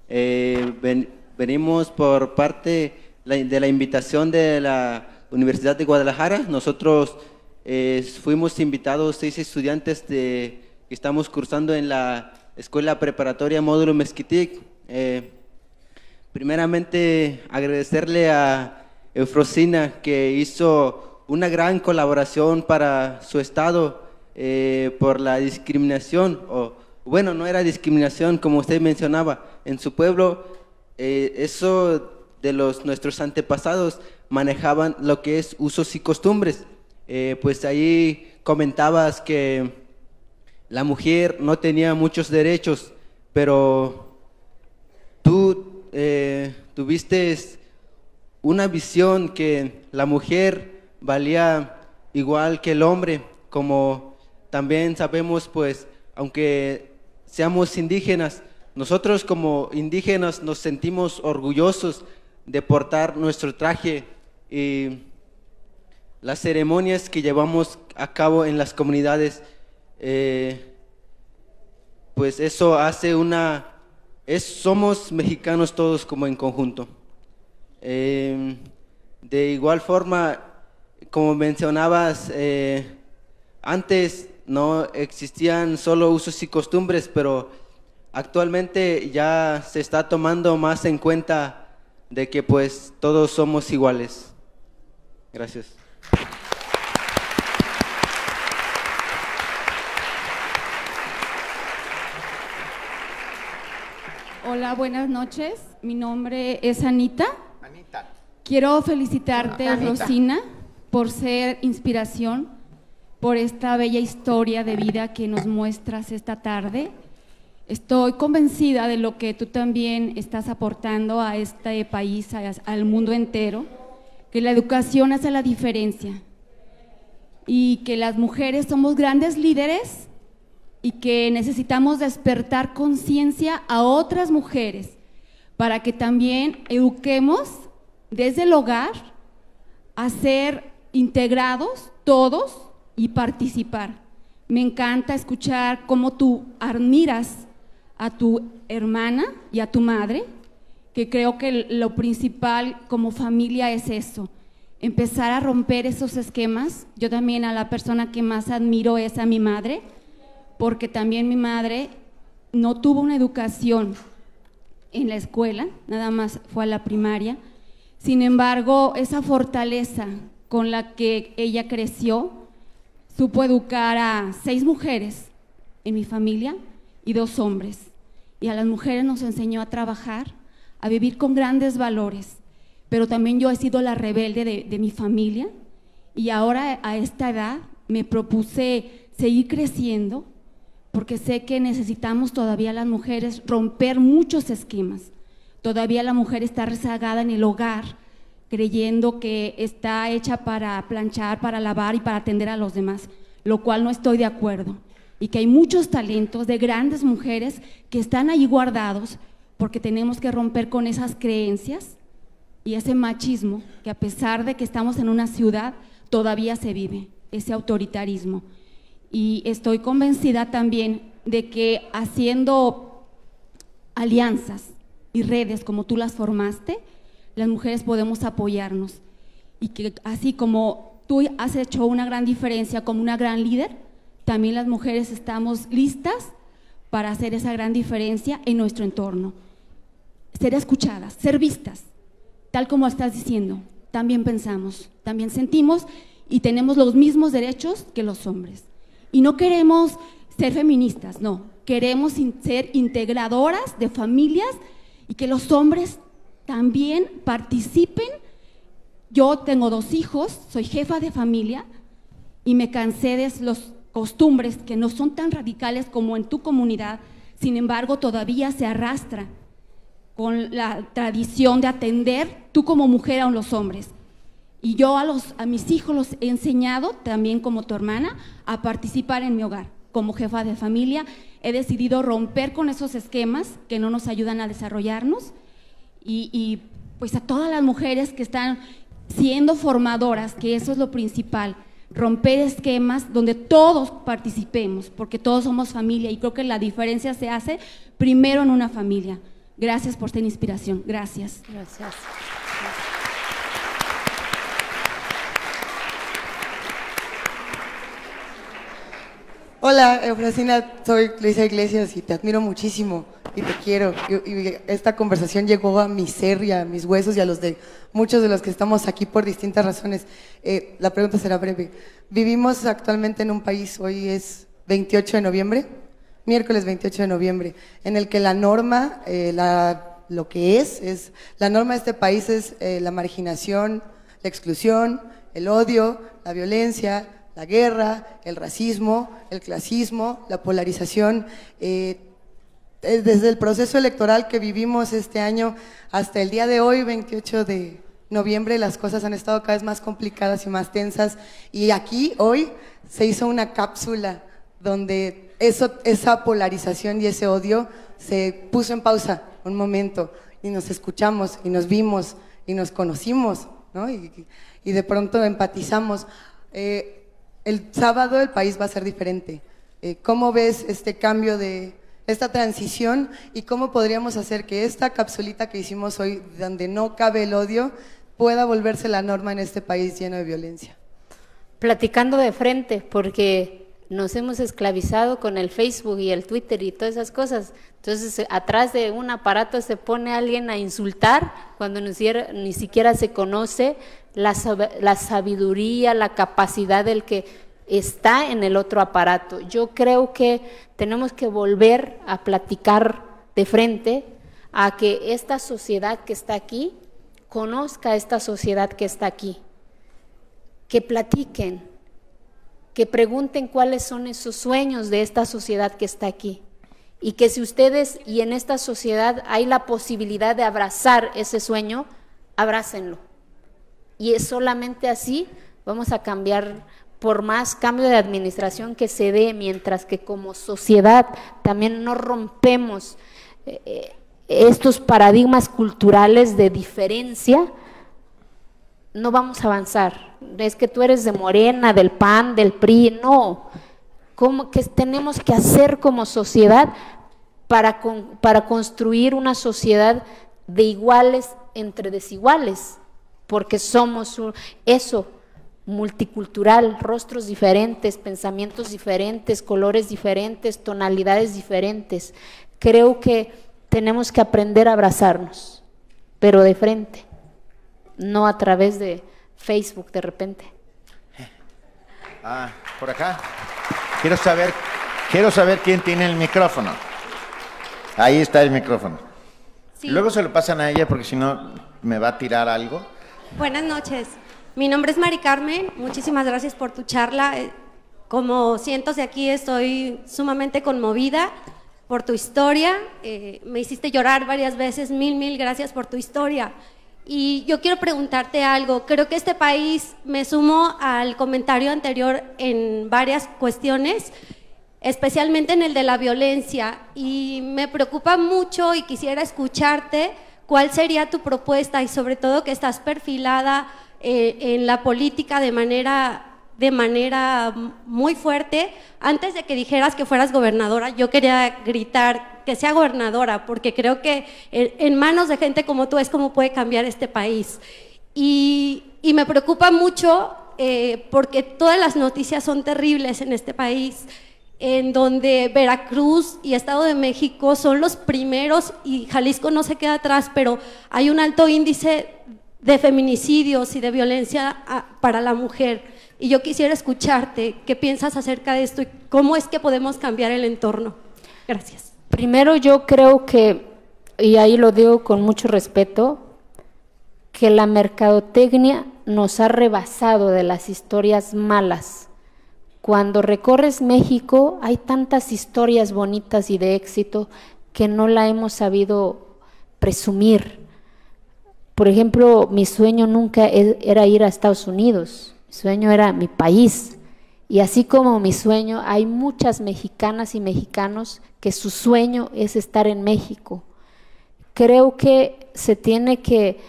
Venimos por parte de la invitación de la Universidad de Guadalajara. Nosotros fuimos invitados 6 estudiantes que estamos cursando en la Escuela Preparatoria Módulo Mezquitic. Primeramente, agradecerle a Eufrosina, que hizo una gran colaboración para su estado por la discriminación, o bueno, no era discriminación como usted mencionaba, en su pueblo, eso de nuestros antepasados manejaban lo que es usos y costumbres. Pues ahí comentabas que la mujer no tenía muchos derechos, pero tú tuviste una visión que la mujer valía igual que el hombre, como también sabemos, pues, aunque seamos indígenas, nosotros como indígenas nos sentimos orgullosos de portar nuestro traje y las ceremonias que llevamos a cabo en las comunidades, pues eso hace somos mexicanos todos como en conjunto. De igual forma, como mencionabas, antes no existían solo usos y costumbres, pero actualmente ya se está tomando más en cuenta de que pues todos somos iguales. Gracias. Hola, buenas noches. Mi nombre es Anita. Anita. Quiero felicitarte, Anita. Rosina, por ser inspiración, por esta bella historia de vida que nos muestras esta tarde. Estoy convencida de lo que tú también estás aportando a este país, al mundo entero, que la educación hace la diferencia y que las mujeres somos grandes líderes y que necesitamos despertar conciencia a otras mujeres para que también eduquemos desde el hogar a ser integrados todos y participar. Me encanta escuchar cómo tú admiras a tu hermana y a tu madre, que creo que lo principal como familia es eso, empezar a romper esos esquemas. Yo también a la persona que más admiro es a mi madre, porque también mi madre no tuvo una educación en la escuela, nada más fue a la primaria. Sin embargo, esa fortaleza con la que ella creció, supo educar a 6 mujeres en mi familia y 2 hombres. Y a las mujeres nos enseñó a trabajar, a vivir con grandes valores. Pero también yo he sido la rebelde de mi familia y ahora a esta edad me propuse seguir creciendo porque sé que necesitamos todavía las mujeres romper muchos esquemas. Todavía la mujer está rezagada en el hogar, creyendo que está hecha para planchar, para lavar y para atender a los demás, lo cual no estoy de acuerdo. Y que hay muchos talentos de grandes mujeres que están ahí guardados porque tenemos que romper con esas creencias y ese machismo que a pesar de que estamos en una ciudad todavía se vive, ese autoritarismo. Y estoy convencida también de que haciendo alianzas y redes como tú las formaste, las mujeres podemos apoyarnos y que así como tú has hecho una gran diferencia como una gran líder, también las mujeres estamos listas para hacer esa gran diferencia en nuestro entorno. Ser escuchadas, ser vistas, tal como estás diciendo, también pensamos, también sentimos y tenemos los mismos derechos que los hombres. Y no queremos ser feministas, no, queremos ser integradoras de familias y que los hombres también participen. Yo tengo 2 hijos, soy jefa de familia y me cansé de los costumbres que no son tan radicales como en tu comunidad, sin embargo todavía se arrastra con la tradición de atender tú como mujer a los hombres. Y yo a mis hijos los he enseñado, también como tu hermana, a participar en mi hogar. Como jefa de familia he decidido romper con esos esquemas que no nos ayudan a desarrollarnos y pues a todas las mujeres que están siendo formadoras, que eso es lo principal, romper esquemas donde todos participemos, porque todos somos familia y creo que la diferencia se hace primero en una familia. Gracias por ser inspiración. Gracias. Gracias. Hola, Eufrosina, soy Luisa Iglesias y te admiro muchísimo y te quiero. Y esta conversación llegó a mi ser y a mis huesos y a los de muchos de los que estamos aquí por distintas razones. La pregunta será breve. Vivimos actualmente en un país, hoy es 28 de noviembre, miércoles 28 de noviembre, en el que la norma, lo que es la norma de este país es la marginación, la exclusión, el odio, la violencia, la guerra, el racismo, el clasismo, la polarización. Desde el proceso electoral que vivimos este año hasta el día de hoy, 28 de noviembre, las cosas han estado cada vez más complicadas y más tensas. Y aquí, hoy, se hizo una cápsula donde esa polarización y ese odio se puso en pausa un momento y nos escuchamos y nos vimos y nos conocimos, ¿no? Y de pronto empatizamos. El sábado el país va a ser diferente. ¿Cómo ves este cambio esta transición y cómo podríamos hacer que esta capsulita que hicimos hoy, donde no cabe el odio, pueda volverse la norma en este país lleno de violencia? Platicando de frente, porque nos hemos esclavizado con el Facebook y el Twitter y todas esas cosas. Entonces, atrás de un aparato se pone alguien a insultar cuando ni siquiera se conoce la sabiduría, la capacidad del que está en el otro aparato. Yo creo que tenemos que volver a platicar de frente, a que esta sociedad que está aquí conozca a esta sociedad que está aquí, que platiquen, que pregunten cuáles son esos sueños de esta sociedad que está aquí, y que si ustedes y en esta sociedad hay la posibilidad de abrazar ese sueño, abrácenlo, y es solamente así vamos a cambiar. Por más cambio de administración que se dé, mientras que como sociedad también no rompemos estos paradigmas culturales de diferencia, no vamos a avanzar. Es que tú eres de Morena, del PAN, del PRI, no. ¿Qué tenemos que hacer como sociedad para construir una sociedad de iguales entre desiguales? Porque somos eso, multicultural, rostros diferentes, pensamientos diferentes, colores diferentes, tonalidades diferentes. Creo que tenemos que aprender a abrazarnos, pero de frente, no a través de Facebook de repente. Por acá. Quiero saber quién tiene el micrófono. Ahí está el micrófono. Sí. Luego se lo pasan a ella porque si no me va a tirar algo. Buenas noches. Mi nombre es Mari Carmen, muchísimas gracias por tu charla. Como cientos de aquí estoy sumamente conmovida por tu historia. Me hiciste llorar varias veces, mil gracias por tu historia. Y yo quiero preguntarte algo. Creo que este país, me sumo al comentario anterior en varias cuestiones, especialmente en el de la violencia, y me preocupa mucho y quisiera escucharte cuál sería tu propuesta, y sobre todo que estás perfilada en la política de manera muy fuerte. Antes de que dijeras que fueras gobernadora, yo quería gritar que sea gobernadora, porque creo que en manos de gente como tú es como puede cambiar este país. Y me preocupa mucho porque todas las noticias son terribles en este país, en donde Veracruz y Estado de México son los primeros, y Jalisco no se queda atrás, pero hay un alto índice de feminicidios y de violencia para la mujer. Y yo quisiera escucharte, ¿qué piensas acerca de esto y cómo es que podemos cambiar el entorno? Gracias. Primero, yo creo que, y ahí lo digo con mucho respeto, que la mercadotecnia nos ha rebasado de las historias malas. Cuando recorres México hay tantas historias bonitas y de éxito que no la hemos sabido presumir. Por ejemplo, mi sueño nunca era ir a Estados Unidos, mi sueño era mi país. Y así como mi sueño, hay muchas mexicanas y mexicanos que su sueño es estar en México. Creo que se tiene que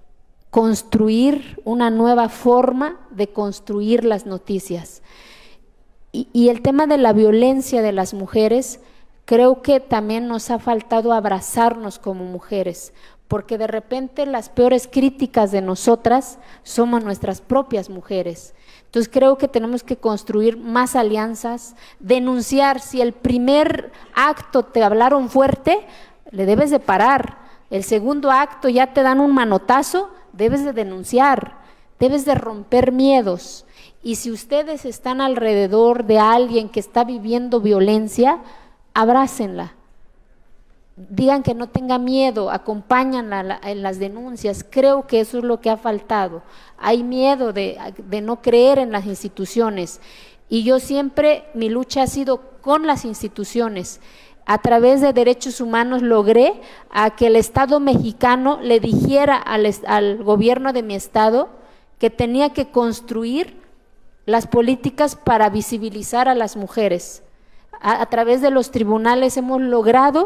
construir una nueva forma de construir las noticias. Y el tema de la violencia de las mujeres, creo que también nos ha faltado abrazarnos como mujeres, porque de repente las peores críticas de nosotras somos nuestras propias mujeres. Entonces creo que tenemos que construir más alianzas, denunciar. Si el primer acto te hablaron fuerte, le debes de parar. El segundo acto ya te dan un manotazo, debes de denunciar, debes de romper miedos. Y si ustedes están alrededor de alguien que está viviendo violencia, abrácenla. Digan que no tenga miedo, acompáñanla en las denuncias. Creo que eso es lo que ha faltado. Hay miedo de no creer en las instituciones. Y yo siempre, mi lucha ha sido con las instituciones. A través de derechos humanos logré a que el Estado mexicano le dijera al gobierno de mi estado que tenía que construir las políticas para visibilizar a las mujeres. A través de los tribunales hemos logrado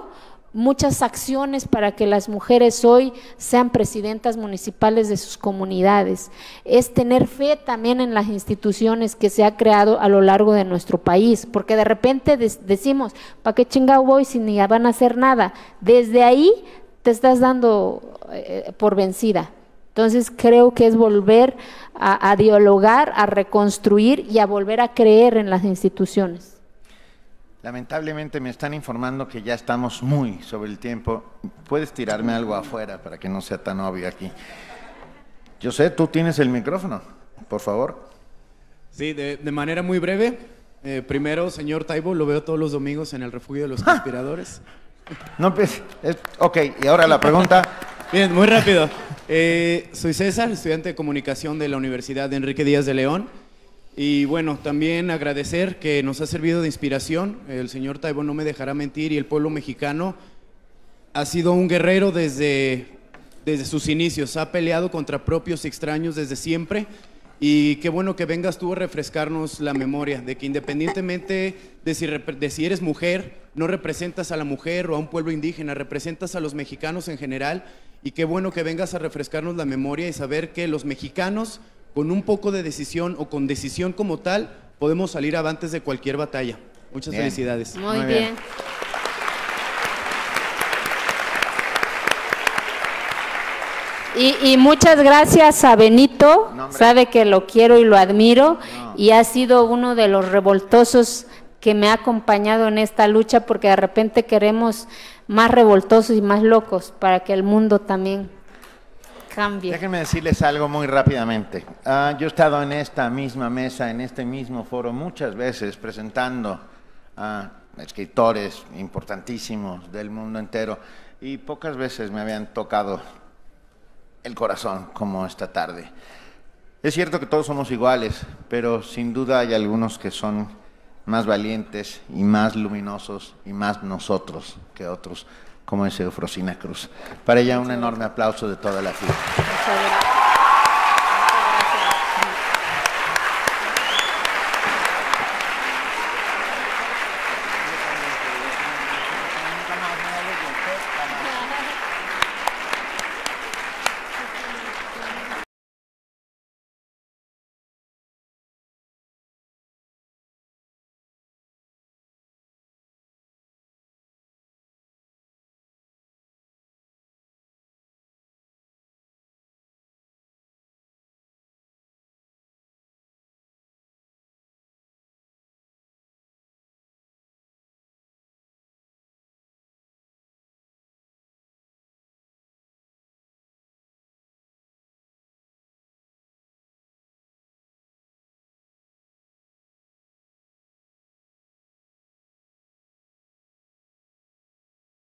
muchas acciones para que las mujeres hoy sean presidentas municipales de sus comunidades. Es tener fe también en las instituciones que se ha creado a lo largo de nuestro país, porque de repente decimos, ¿para qué chingado voy si ni van a hacer nada? Desde ahí te estás dando por vencida. Entonces creo que es volver a dialogar, a reconstruir y a volver a creer en las instituciones. Lamentablemente me están informando que ya estamos muy sobre el tiempo. ¿Puedes tirarme algo afuera para que no sea tan obvio aquí? Yo sé, tú tienes el micrófono, por favor. Sí, de manera muy breve. Primero, señor Taibo, lo veo todos los domingos en el Refugio de los Conspiradores. No, pues, ok, y ahora la pregunta. Bien, muy rápido. Soy César, estudiante de comunicación de la Universidad de Enrique Díaz de León. Y bueno, también agradecer que nos ha servido de inspiración. El señor Taibo no me dejará mentir y el pueblo mexicano ha sido un guerrero desde sus inicios. Ha peleado contra propios y extraños desde siempre. Y qué bueno que vengas tú a refrescarnos la memoria de que independientemente de si eres mujer, no representas a la mujer o a un pueblo indígena, representas a los mexicanos en general. Y qué bueno que vengas a refrescarnos la memoria y saber que los mexicanos, con un poco de decisión o con decisión como tal, podemos salir avantes de cualquier batalla. Muchas felicidades. Muy bien. Y muchas gracias a Benito, sabe que lo quiero y lo admiro, y ha sido uno de los revoltosos que me ha acompañado en esta lucha, porque de repente queremos más revoltosos y más locos para que el mundo también cambie. Déjenme decirles algo muy rápidamente. Yo he estado en esta misma mesa, en este mismo foro muchas veces presentando a escritores importantísimos del mundo entero, y pocas veces me habían tocado el corazón como esta tarde. Es cierto que todos somos iguales, pero sin duda hay algunos que son más valientes y más luminosos y más nosotros que otros, como es Eufrosina Cruz. Para ella un enorme aplauso de toda la fila.